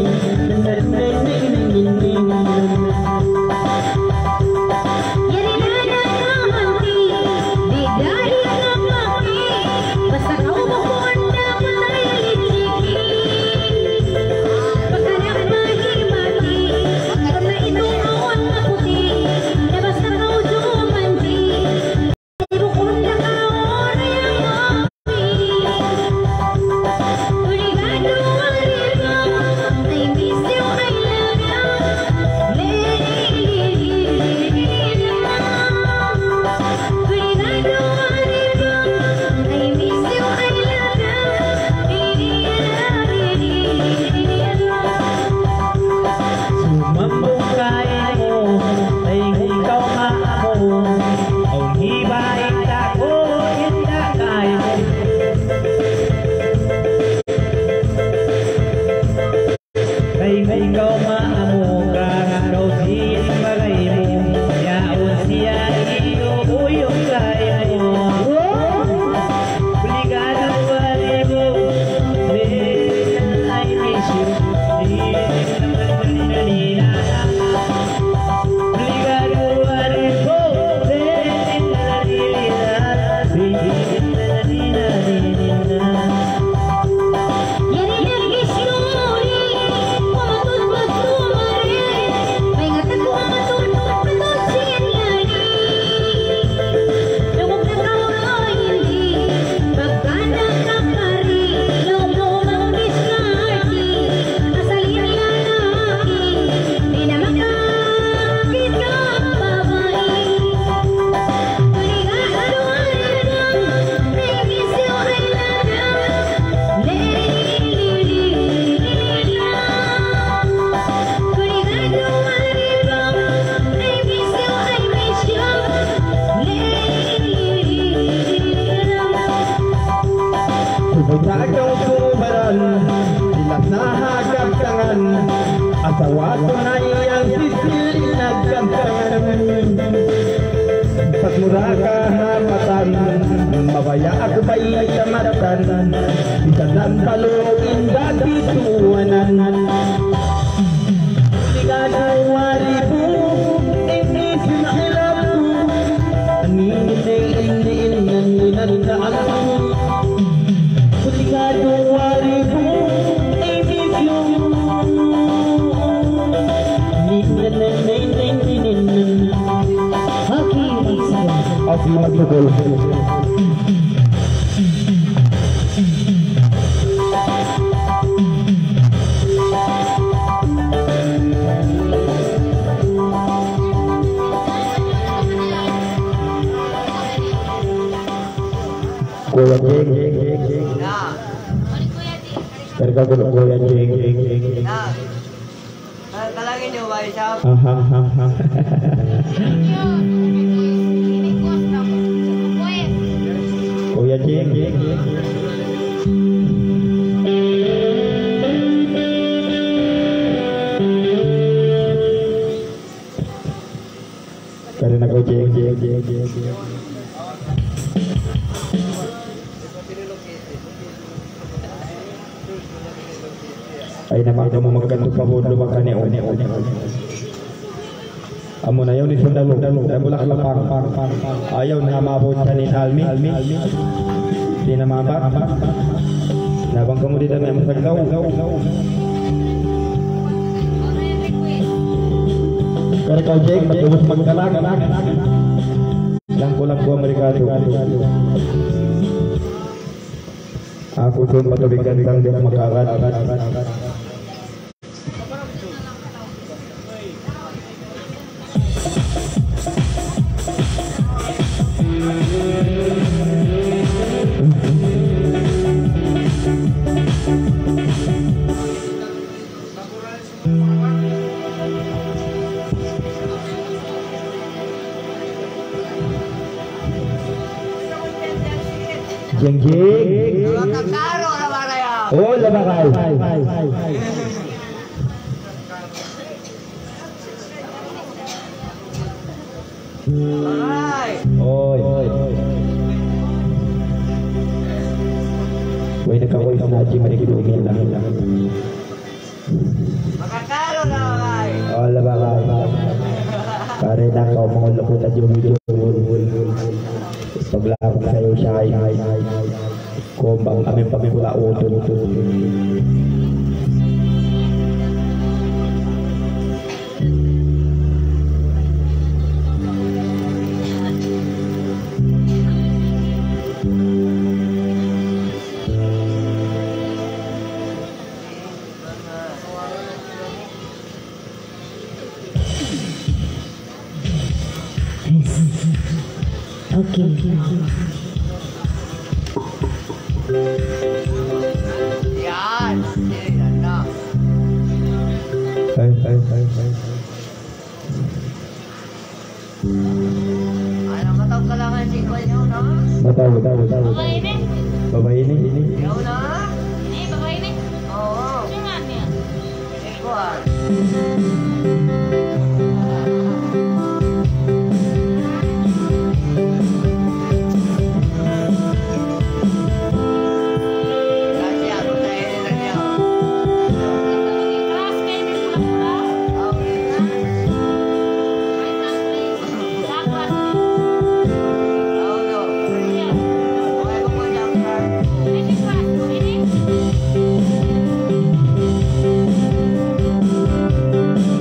Speaker 1: Tagaw kubaran Silas nahagap tangan Asawa ko na iyang sisil nagkantangan Pagmura ka hapatan Mabaya ako ba'y kamatan Bisan ng talogin dati tuwanan Ligado waribu Inis yung hilap ko Anininininininan ako Buligado waribu I miss you Aki magbugol Kuya Jeng
Speaker 5: Ya.
Speaker 1: Karga ko Kuya Jeng
Speaker 5: Ya. Kalagin nyo ba isa?
Speaker 1: Aha aha Kuya Jeng Karena kau Jeng Jeng Jeng Jeng ay naman ka mo magkanto pa mo lumakan ni one one amo na yaw ni sundalo ay bulak lapang ayaw na mabot sa ni Almi di na mabak nabang kamu dito may masagaw kaya kau Jeng matubos magkalag lang ko lang po Amerikado aku pun patubig gantang din makarat
Speaker 5: Thank you.
Speaker 3: Jeng jeng.
Speaker 5: Magkakaro na ba kaya?
Speaker 3: Oh, labakay.
Speaker 5: Alright.
Speaker 3: Oy. Wait, nakakoy sa naji manigidumil lang.
Speaker 5: Magkakaro na ba kaya?
Speaker 3: Oh, labakay. Pare na ka mga lupot at yung video. Paglakot sa'yo siya ay kumbang aming pamimula utol.
Speaker 2: Okay.
Speaker 5: Yan. Yan na.
Speaker 3: Ay, ay, ay, ay.
Speaker 5: Ano mataw ka lang ang singkol niyo, no?
Speaker 3: Bataw, bataw, bataw.
Speaker 2: Babae ini?
Speaker 3: Babae ini, ini.
Speaker 5: Yaw na?
Speaker 2: Ini babae ini?
Speaker 5: Oo.
Speaker 2: Jangan ya.
Speaker 5: Singkol. Gracias, ustedes de niyo.
Speaker 2: Keras kayak ini pula-pula. Sabar.
Speaker 5: Oo, no.
Speaker 2: Iya.
Speaker 5: Okay ko po dyan, sir.
Speaker 2: Ini keras ini.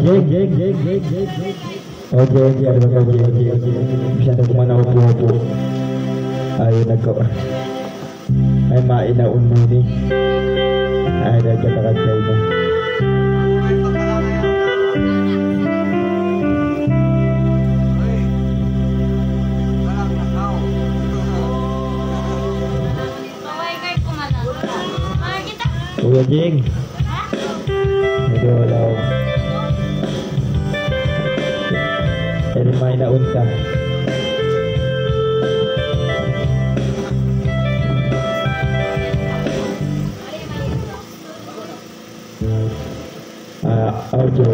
Speaker 3: Jeng, jeng, jeng, jeng, jeng, jeng. Oh jeng, ada bakal jeng, jeng, jeng. Bisa ada kemana upu-upu. Ayo nak kau. Ay maina unmo ni. Ay dah katakan kayo na. Kuya Jing. Aduh daw. Ay maina unta. Ah, ojo.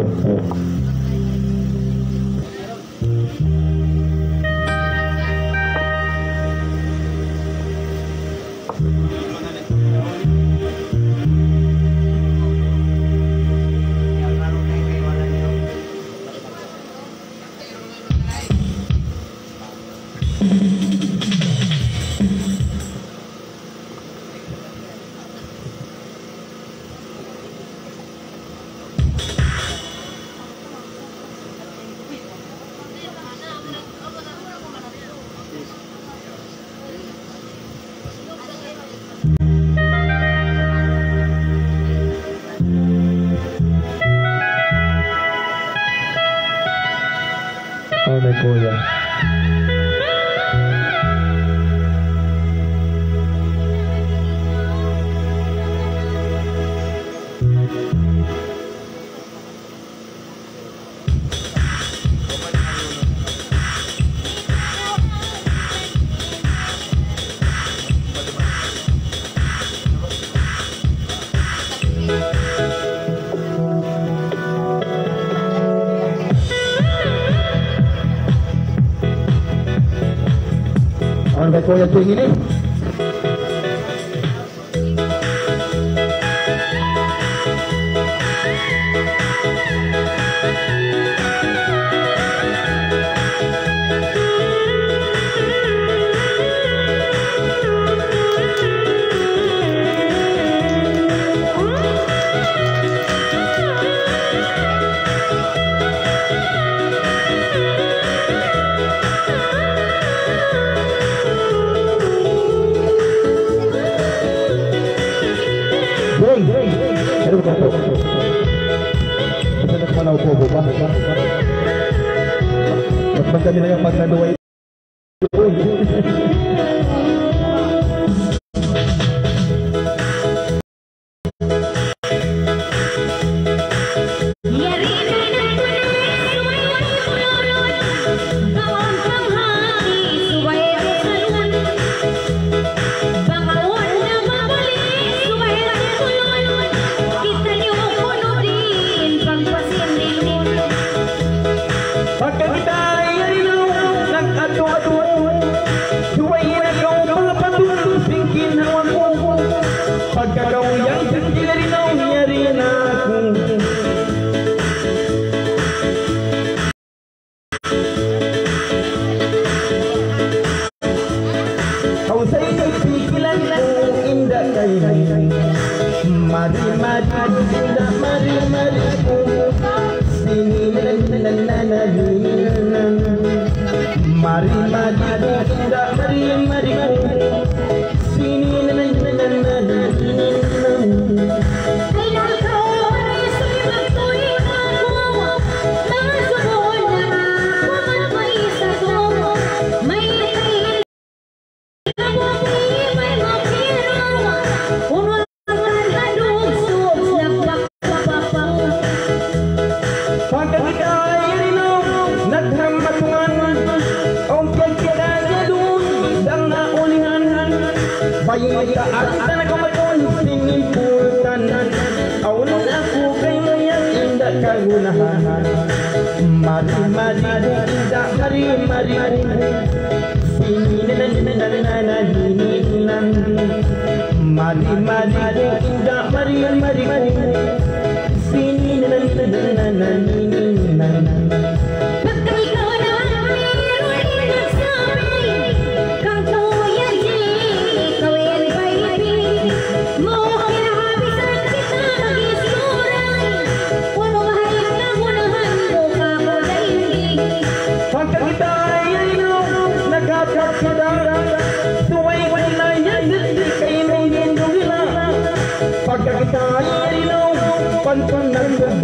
Speaker 3: Oh, may kuya. Ano ba kuya Jing ini? Jing, Jing, aduh kau. Bisa nak mana upo upo ba? Mas maganda na yung magdalawa ito. Mari mari indah mari mari sini nana nana mari mari indah mari mari sini nana nana bayi kita na kumaton sinipultan aunan aku kayo yang indah kagunahan mari mari indah mari mari sini nana nana nininan mari mari indah mari mari sini nana nana nininan
Speaker 2: Mau kira bisa kita lagi surang, walau bahaya namun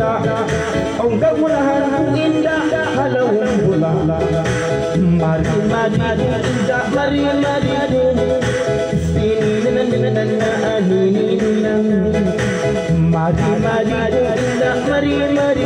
Speaker 1: indah, ang kagurahan ang indah, halawang bula. Mari mari indah, mari mari Mari mari indah, mari mari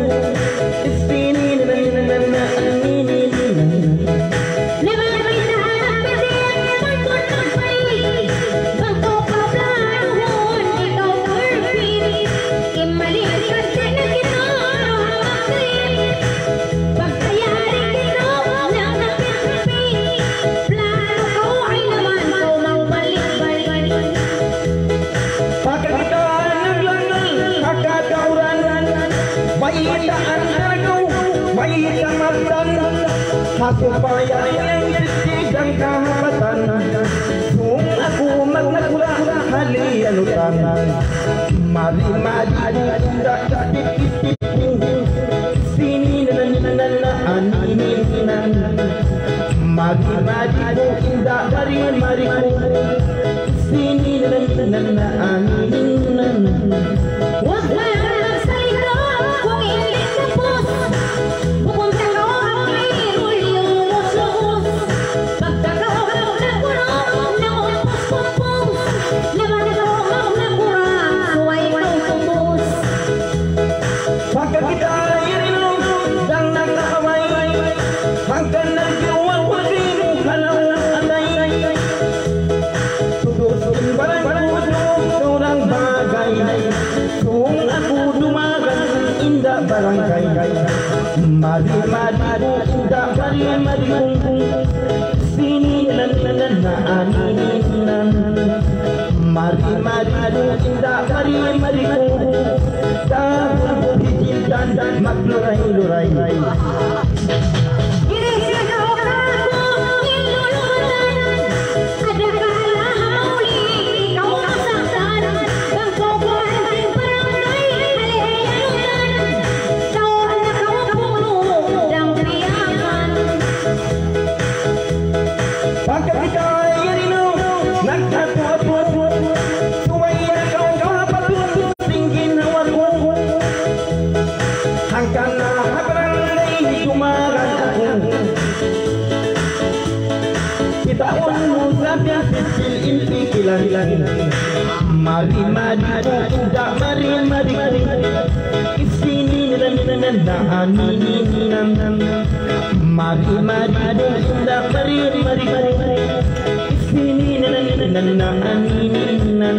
Speaker 1: supaya yang ditigang kahapatan kung ako magnagula halianutan mari mari indah itik-itik sini nanananaan ininan mari mari indah mari mari sini nanananaan ininan wag na magsalita kung hindi tapos mari mari indah mari mari sini nanananaan ininan mari mari indah mari mari dahil hijil dan magluray-luray mari mari indah mari mari isini nanananaan ininan mari mari indah mari mari isini nanananaan ininan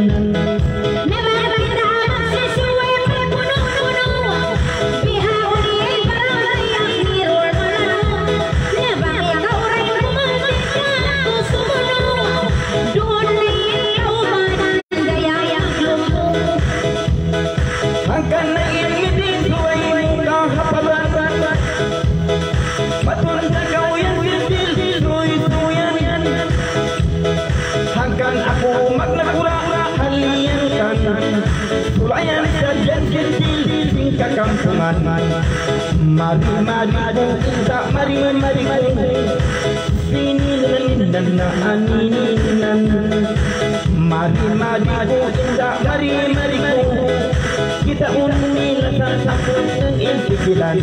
Speaker 1: kampungan mari mari indah mari mari sini nanananaan ininan mari mari indah mari mari kita unin sa sakot ng intikilan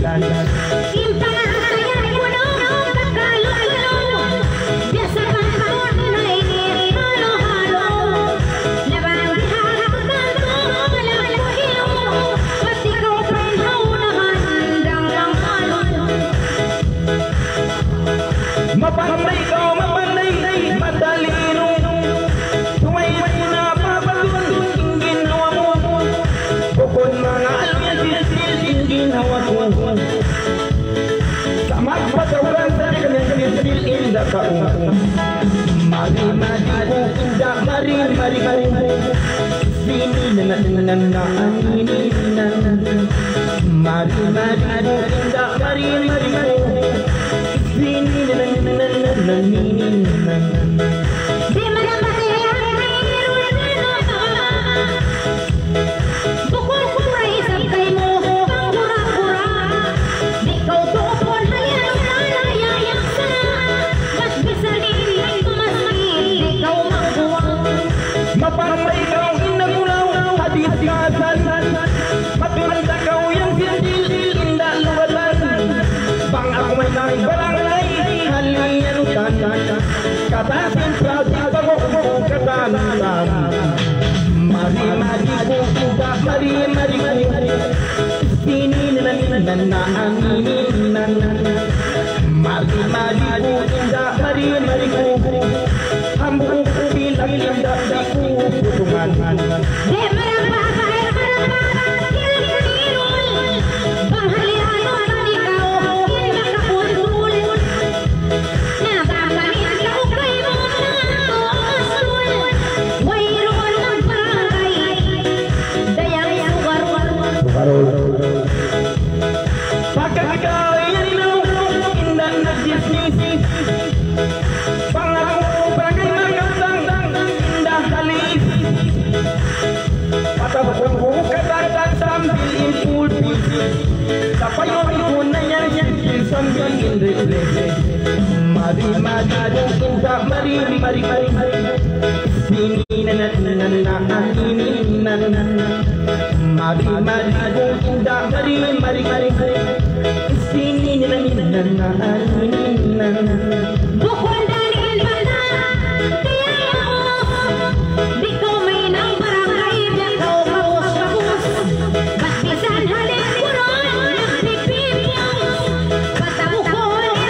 Speaker 1: mapandai kau mapandai madalino tuway na papatun ingin hawa mo bukod mga alyan sisil ingin hawa mo sa magpatawran sa kanyang sisil indah kaung mari mari indah mari mari sini nanananaan ininan mari mari indah mari mari sini nanananaan di mana bukod kuray sa kay mo pura-pura di kau tuupon hayang nalayayak sa mas bisanin tumasin di kau magbuwang mapamay kau inagulaw hadis kasan matulad ka kau yang
Speaker 3: Patasin proud pagkukong katantan. Mari mari ko suka mari mari mari Pininan na anginin. Mari mari ko inda mari mari ko hambung bilang inda di ko putungan. Mari mari kita mari mari mari sini nana nana ini nana mari mari kita mari mari mari sini nana nana ini nana bukan dari mana dia di kau mainan barangkai dia kau bagus bagus batisan hadir kurang di pipiang kata bukan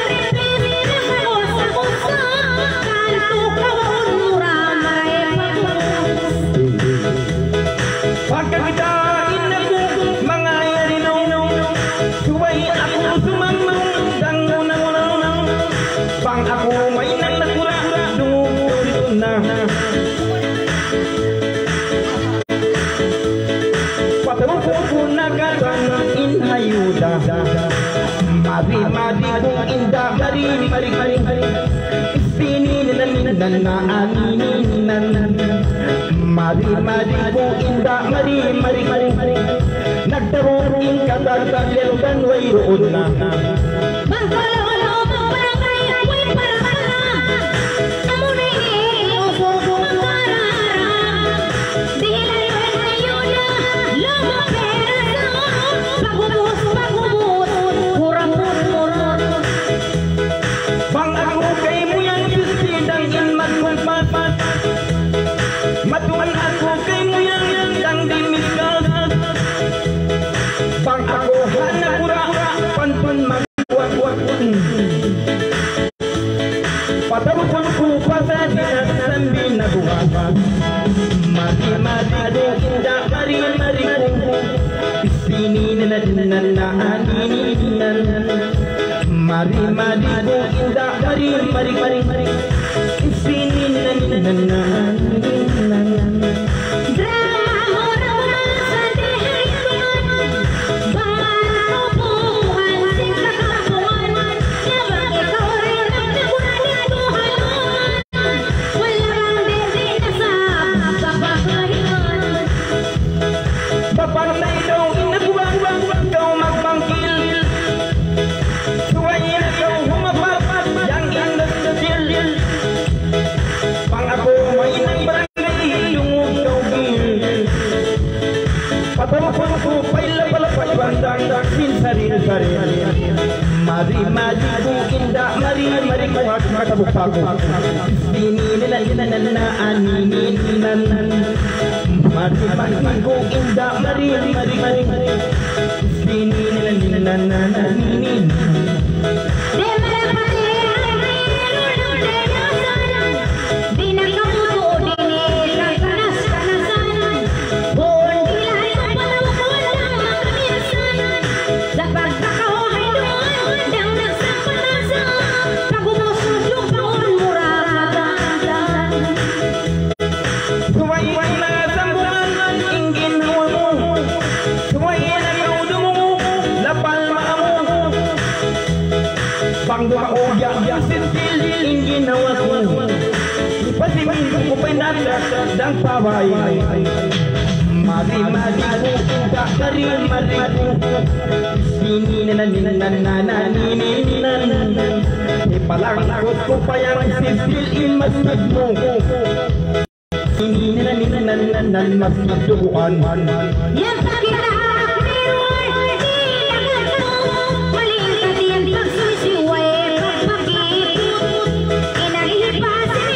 Speaker 3: mari mari ko inda mari mari mari sini nana nana mari mari ko inda mari mari mari nagdarong kadagdagan dan wayroon na mari mari ko inda mari mari mari mari sini nana nana mari mari ko inda mari mari ko kata bukaku ini nana nana aninin mari mari ko inda mari mari mari ini nana nana aninin dan pawai mari mari ko tak dari mari sini nana nana nana ini nana di palang ko payang sisil imas mo ini nana nana nana masjid duan yang kita Pag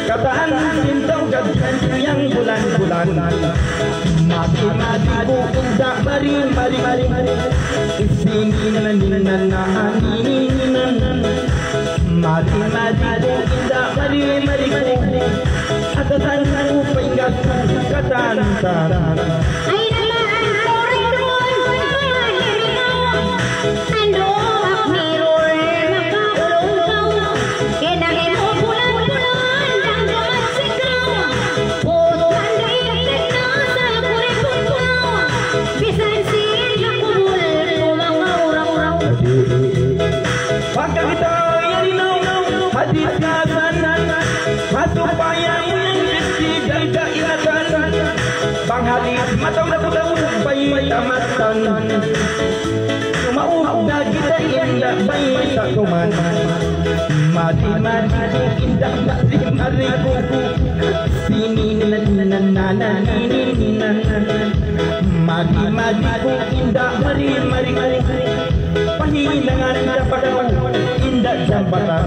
Speaker 3: Kataan bintang gajian yang bulan-bulan mati-mati ku indah mari-mari Isininan ninanan nininan mati-mati ku indah mari-mari Atasan ku pinggat kataan-kataan matang-matang bayi tamatan Maupna kita indah bayi tak kuman Mati-mati indah mari-mariku Sini nananana nininan Mati-matiku indah mari-mariku Pahilangan dapat indah jambatan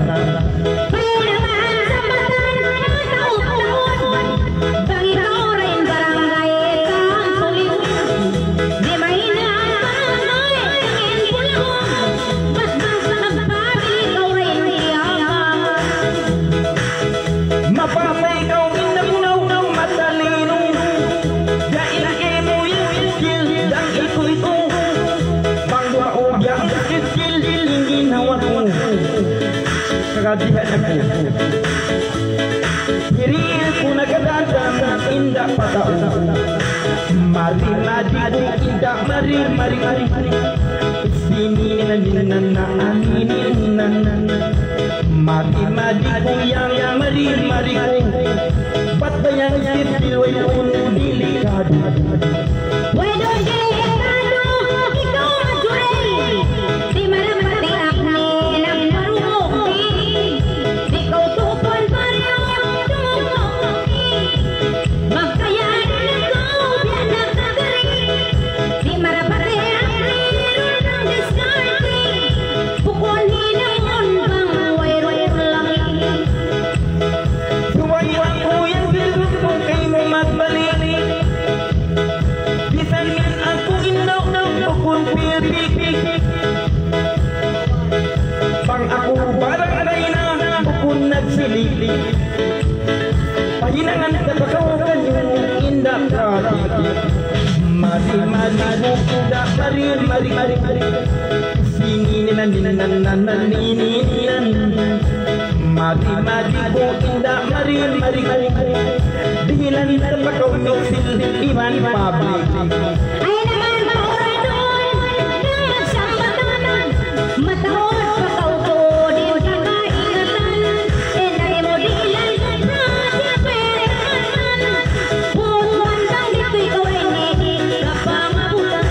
Speaker 3: Kagadihan aku Diriku nagadadan indah patau Mari-mari indah mari-mari Sini nananana nininan Mari-mari yang mari-mari Ba't ba yang sirsilway uno delikado
Speaker 2: Bueno,
Speaker 3: Pahinangan kapakawakan yung indah kati Mari-mari indah mari-mari Sini nananana nininan Mari-mari indah mari-mari Dihilan kapakaw miksil iman pabrik
Speaker 2: ay naman mauray doon nagsambatan matahon pagkauto di kakaingatan enay mo dilan na diaperanan puwan lang dito ikaw ay nini kapangabutan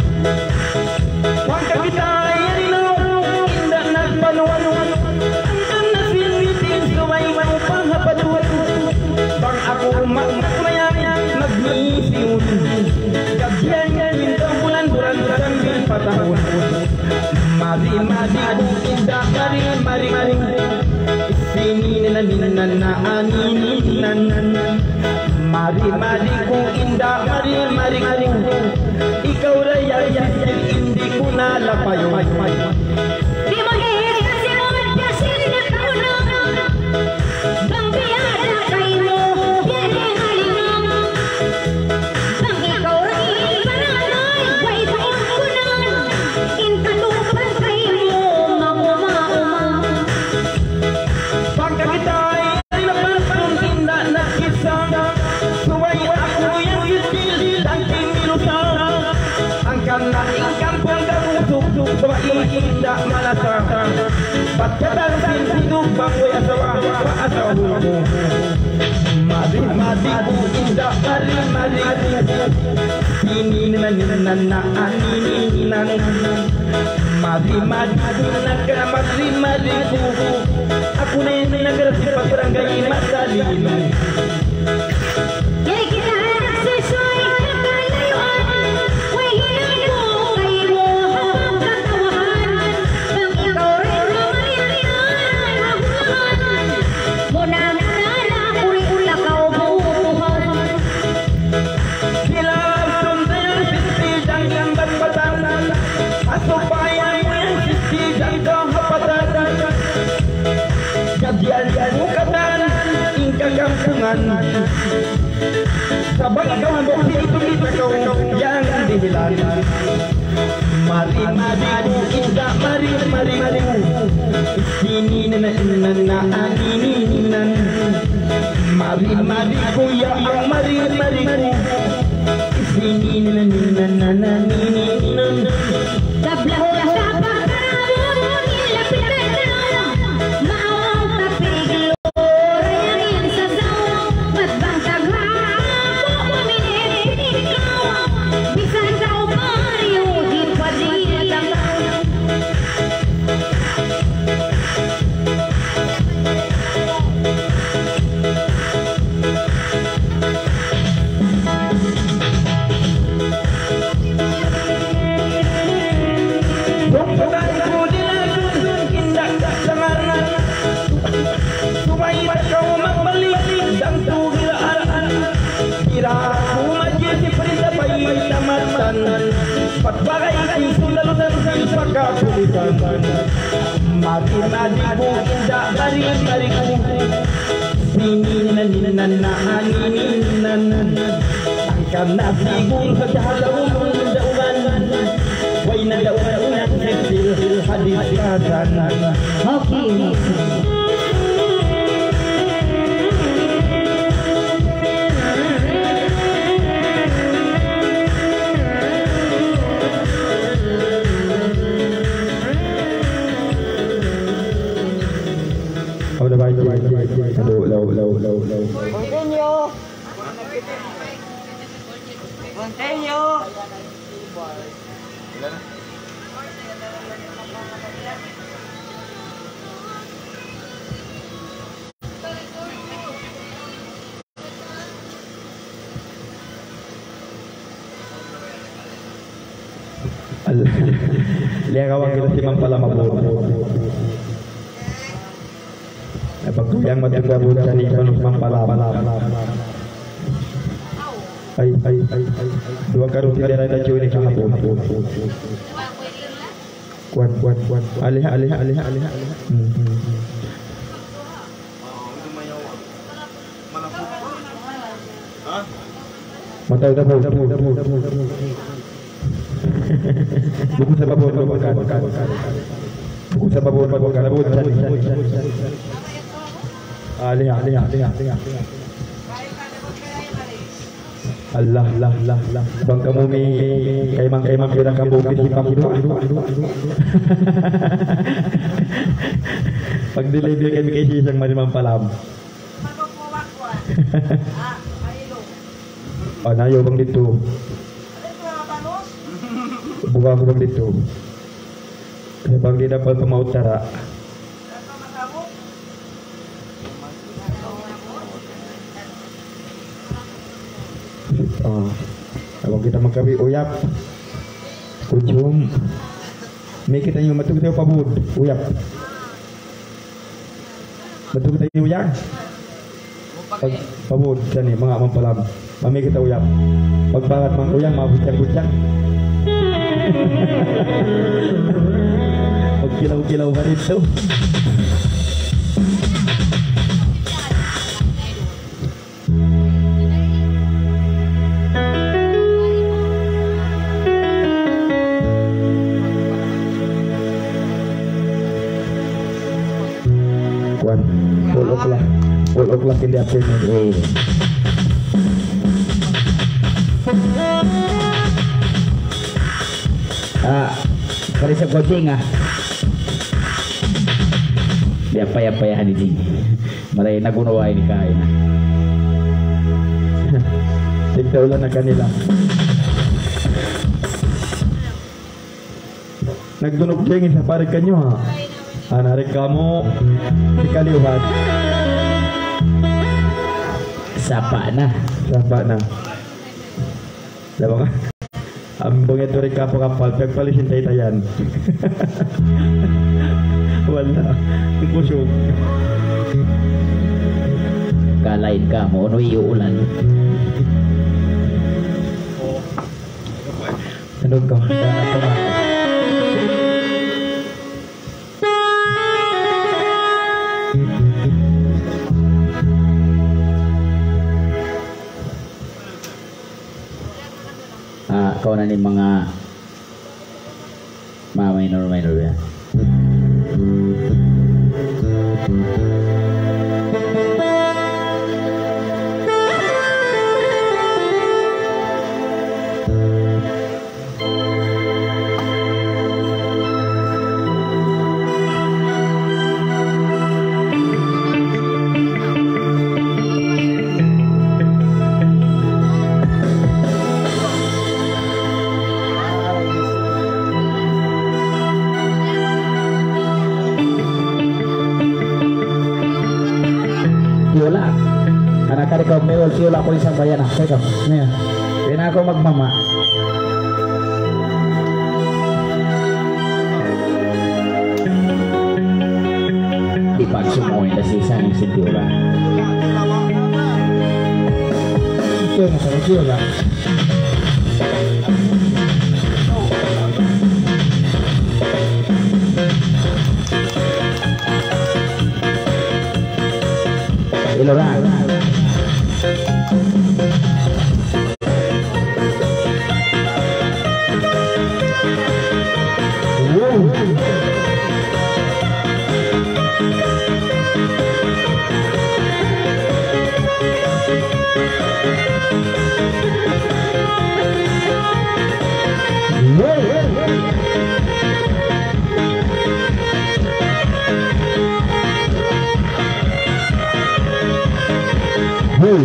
Speaker 3: Huwag kakitay alinaw indah nagpanuan Ang nasilwitin gaway mo panghapaduan Bang ako magmayan magmisiun Gabiyan bintang bulan-bulan sambil patahun Mari-mari ku indah mari-mari Sini nananana nininan Mari-mari ku indah mari-mari Ikaw raya hindi ko nalapayon
Speaker 2: di mo hihirit kasi mo magpasin na kaunang bang biyada kay mo yan ang halingam bang ikaw rin pananay way taon ko na inkalupan kay mo makumaumang
Speaker 3: Pagkakitay ay napasong indah na kisang Suway ako yung itil ang kimilusang Ang kanaing kampang kaputok Suway indah malasang Pagkatansin hidup bakoy asawa Paasawa mo Mari-mari ku indah mari-mari Sini nananana nininan Mari-mari nagkamari-mari ku Ako na yung nagrasip ang barangay Masalino
Speaker 2: kaya kita nagsusoy nagkalayuan way hinano kay mo habang katawahan bang ikaw rin lumariyan mahulaan muna nalala ko
Speaker 3: Dian-dian mukatan ingka kampungan sabang ikaw ang bukti itong ikaw yang dihilan. Mari mari ku inda mari mari mari sini nana nana anininan. Mari mari ku ya ang mari mari ku sini nana nana anininan.
Speaker 2: Tablah siapa kamu nilapitan na maawang tapig lorayan sa sawa matbangkag hako kuminit ikaw bisan sa umaryo di pa di tamaw.
Speaker 3: Pagbagai isu lalu dan pagkakulitan. Makin adiku indah dari dariku sini nan nan nan akan nabigung sa daulong daulan way na daulan kecil hadis kadan.
Speaker 2: Okay.
Speaker 3: Udah baik, aduh, lau, lau, lau, lau.
Speaker 5: Continue. Continue.
Speaker 3: Lihat kawan kita si Mampala mabuk. Pagkuyang matugabot sa ni Panus Mampala. Ay, ay, ay, ay. Dua karung tidak ada cuy ni kahapon. Kuat, kuat, kuat. Alih, alih, alih, alih, alih. Hmm, hmm, hmm. Mata udah bau, udah bau, udah bau, udah bau. Buku sa babon, babon, buku sa babon, babon, babon, alih, alih, alih, alih, alih. Allah, Allah, Allah, Allah. Bang kamu mi kaimang kaimang kira kamu bisipang hidu, hidu, hidu, hidu. Pag deliver kami kay sisang marimang palam. Oh, nayo bang dito. Buka ko bang dito. Kaya bang di dapat pemaut cara. Oh, kalau kita magkabi uyap, ujung, may kita yung matug tayo pabud, uyap, matug tayo uyang, pag pabud kani mga mampalam, may kita uyap, pagbangat mang uyang mabutyang-butyang, pagkilaw-kilaw ka dito. Full o'clock, full o'clock in the afternoon.
Speaker 1: Ah, kali sa coaching ah. Dia payah-payahan ini. Malay nagunawa ini kain.
Speaker 3: Tigdaw lang na kanila. Nagdunog dyan sa parig kanyo ha. Anarik kamu dikaliwat.
Speaker 1: Sapa na.
Speaker 3: Sapa na. Diba ka? Ambong ito rin kapal-kapal. Pagpalisin tayo-tayan. Wala. Kusog.
Speaker 1: Kalain ka mo. Ano iuulan?
Speaker 3: Ano ka? Sana pa na.
Speaker 1: ah, kau na ni mga mga minor minor ya. Viola, karena kali kau mewel viola ko isang bayan ah, teka, ngayon, kaya na ako magmama. Di pagsumoy na si isang si viola. Ito na sa viola. Iloran. Wow. Wow.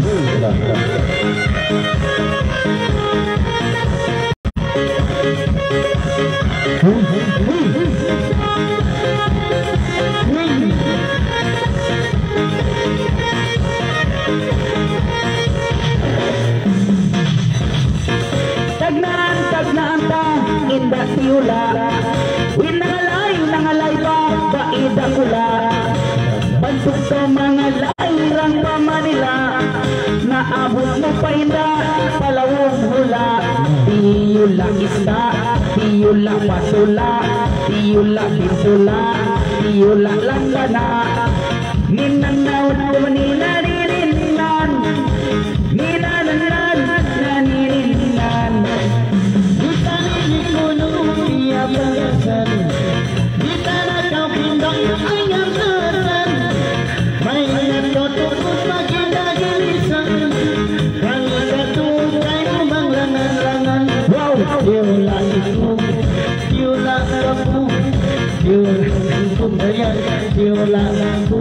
Speaker 1: Tagnaan, tagnaan ta, inda tiula. Win nangalay, nangalay pa, baida kula. Bantuk ka mga lairang pa Manila. Naabot mo pa inda, palawong hula. Tiyula isda, tiyula pasula, tiyula bisula, tiyula langgana. Ninanaw na Manila nirininan, ninananan na nirininan. Kita nilikuno tiya bagasan, kita na kau pindang ayam nasan. May nagtotukot magindagilisan, kami katungkay mo bang langan-langan. Wow! Tiyula ito, tiyula kapu, tiyula ito dayan, tiyula kapu.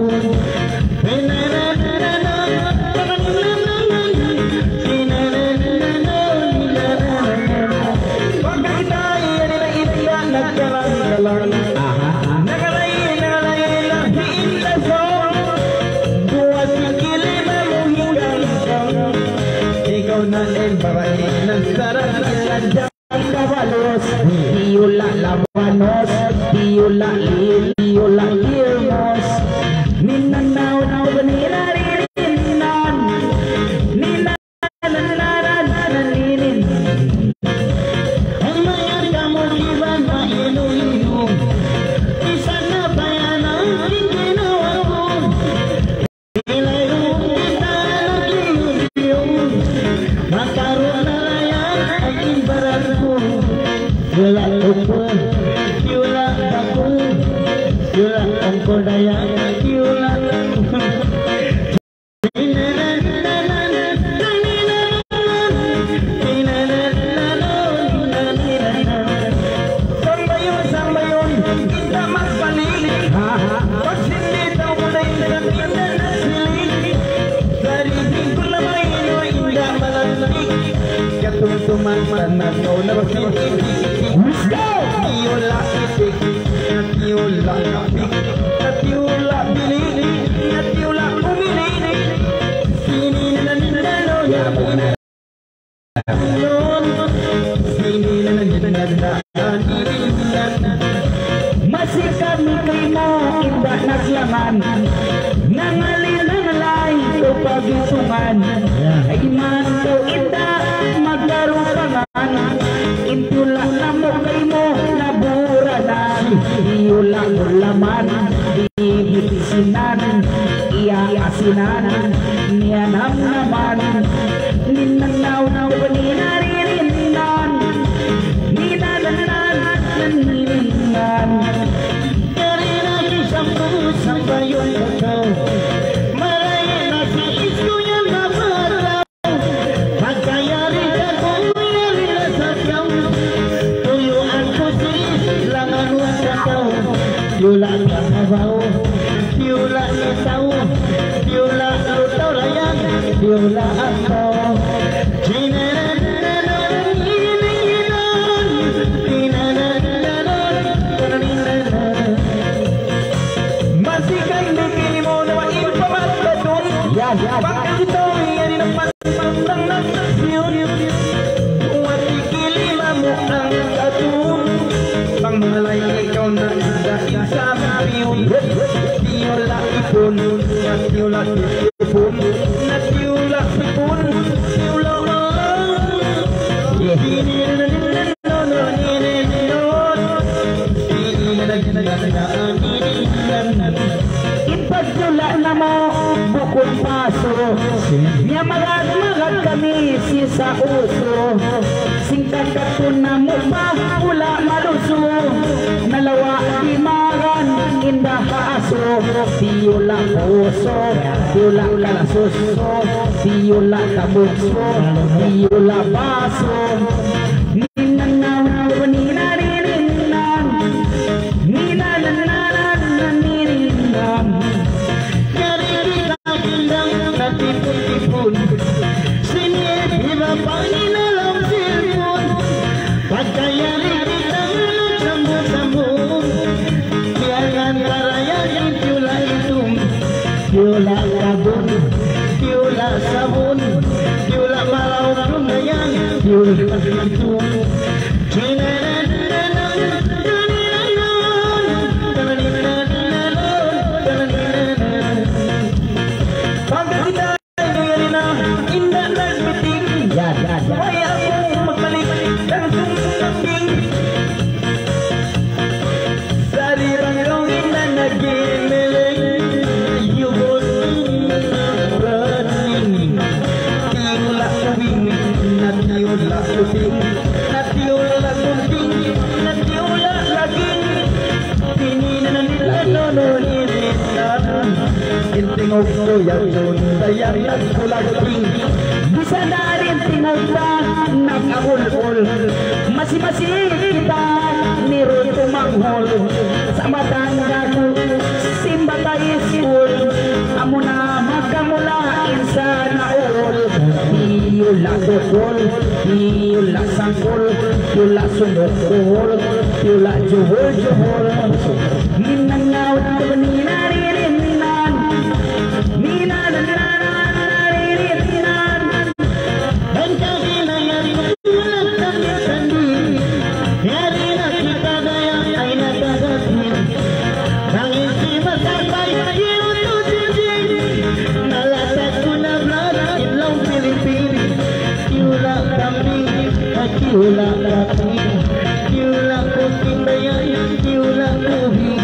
Speaker 1: Tiyula labanos, tiyula lil, tiyula lilmos. Minanaw na banira ririnan, ninananaran naninin. Ang mga kamotiban na inuinom, isa na bayanan ginawa mo. Ilayong kita nagliyong, makaroon na yan ang imbaran ko. Yula upo, yula baku, yula ongko daya, yula sambayon, sambayon, kita magbalik. Pag hindi daw mo na yung ganda na silik, sarili ko na may ino, hindi malalig. Katumtuman tanag ko na bakit. Tiyula itik, tiyula kapik, tiyula bilili, tiyula umili. Sini na nanalo ya mga sini na nanandaan ililan. Masikat ni kay mo inda naglaman, nangalil nangalay ko pagisungan. Ay man daw inda maglarupangan, intula na mo kay mo naburanan. Iyula ulaman, ibisinan, iyaasinan, niyanam naman. Ninanaw na paniririnan,
Speaker 3: Natiula ipon, natiula ipon, natiula ipon, natiula
Speaker 1: ipagdula na mo bukod paso, niya magagmagag kami si sa uso, singkat katun na mo pa wala maluso, nalawa di magan indah kaaso, tiyula puso, tiyula kalasuso, tiyula kabukso, tiyula baso, ninanaw ninanininan, ninanananan ninininan,
Speaker 3: tipon-tipon, sinip iba pa nilalang silpon, pagkayari kitang sambut-sambut, tiyangan karayan tiula itum, tiula sabun, tiula sabun, tiula malau kumayan, tiula itum,
Speaker 1: bisa na rin tinagda nag-ahol-hol, masih-masih kita niro tumanghol sa matanda ko simba tayo school, amo na magkamulain sa naol, tiyula dokol, tiyula sangkol, tiyula sumukol, tiyula juhol-juhol, minangaw ito ninaririnan, minanananan
Speaker 3: tiula kaki, tiula kucing bayan, tiula kubi,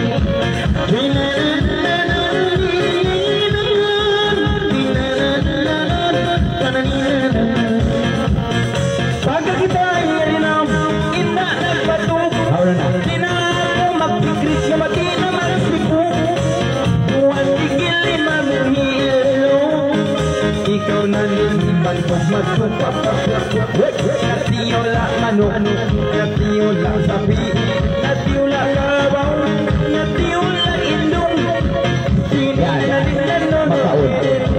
Speaker 3: pagka kita irinam, indah nagbatuk, tinako magpikris na mati na magsipu, buwan tigil lima menghilo, ikaw na nilipan kong magpapapapapap. Natiyula manok, natiyula sapi, natiyula kabaw, natiyula indong, sinanalilanon,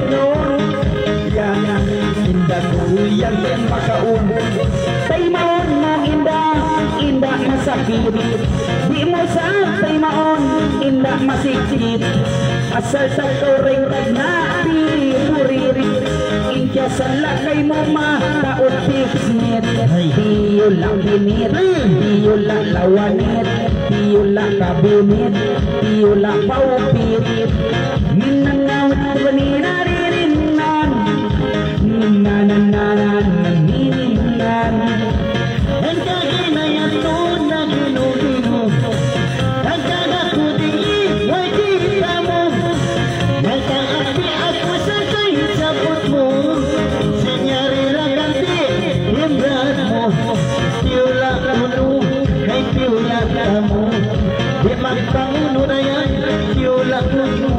Speaker 3: yan, indah kuyan dan makaun.
Speaker 1: Taymaon mo indah, indah masakit, di mo sa taymaon, indah masikit, asal sa toreng tagnapi, puririt, inkya sa lakay mo mataot piksnit, tiyula binit, tiyula lawanit, tiyula kabinit, tiyula paupit, minangaw paninaririnan, minanananan nanininan,
Speaker 3: ang kaginayat to na ginugino, ang kagakuti way kita mo, magkaapi ako sa kayo sabot mo, senyari raganti imbrad mo, tiula kuno kay tiula kamu, di magpanguno na yan tiula kuno,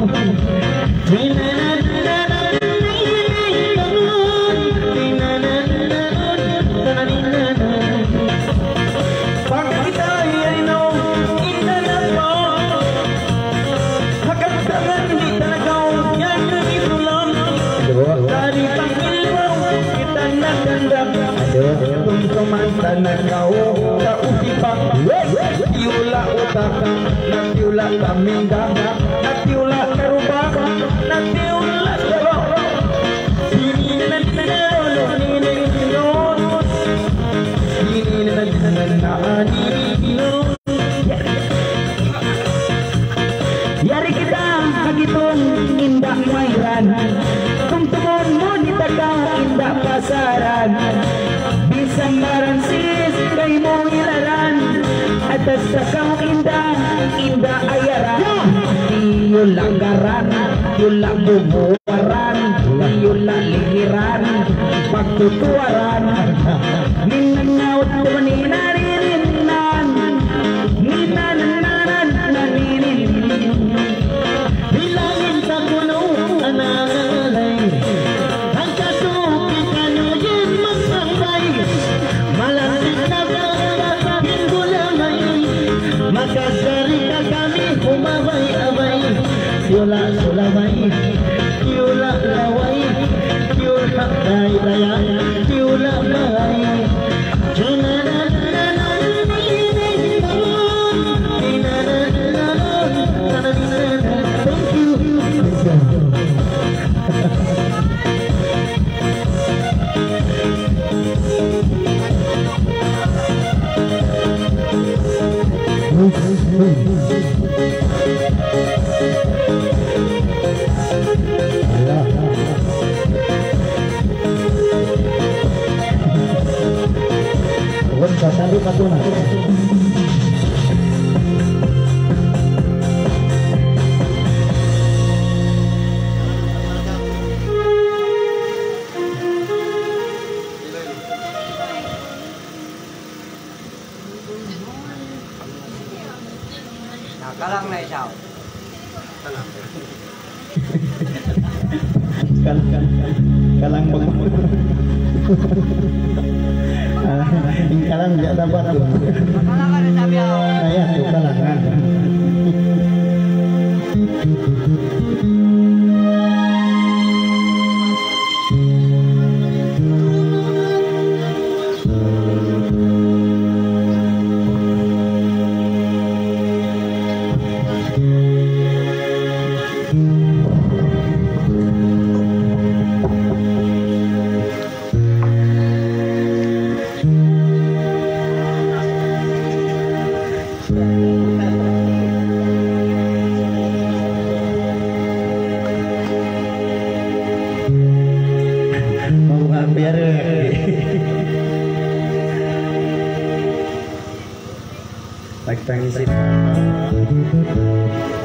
Speaker 3: Tanagaw sa usipak, natiula utaka, natiula kaminda, natiula karubak, natiula sarok, sininananalo, ninininon, sininananaan, ninininon.
Speaker 1: yari kita, kagit basta kang indah, indah ayaran. Diyo lang garan, diyo lang bubuwaran, diyo lang lihiran, pagtutuwaran. Ninanawat ko ninaririnan, ninanananan nanininan. Bilangin sa puno ang nangalay, ang kasukit kanuyin magsambay. Malamig na kakapin gulamay, magkasarita kami umabay-abay. Yula sulamay, yula laway, yula day-daya, yula bay. Thank you. Sabi pa ito na.
Speaker 5: Nakalang na isaw.
Speaker 3: Kalang kalang kalang mag Yung kalang di ada buat apa?
Speaker 5: Nakalang ka na sabi ako.
Speaker 3: Ayan, yung kalangan. Biar tak tangisin.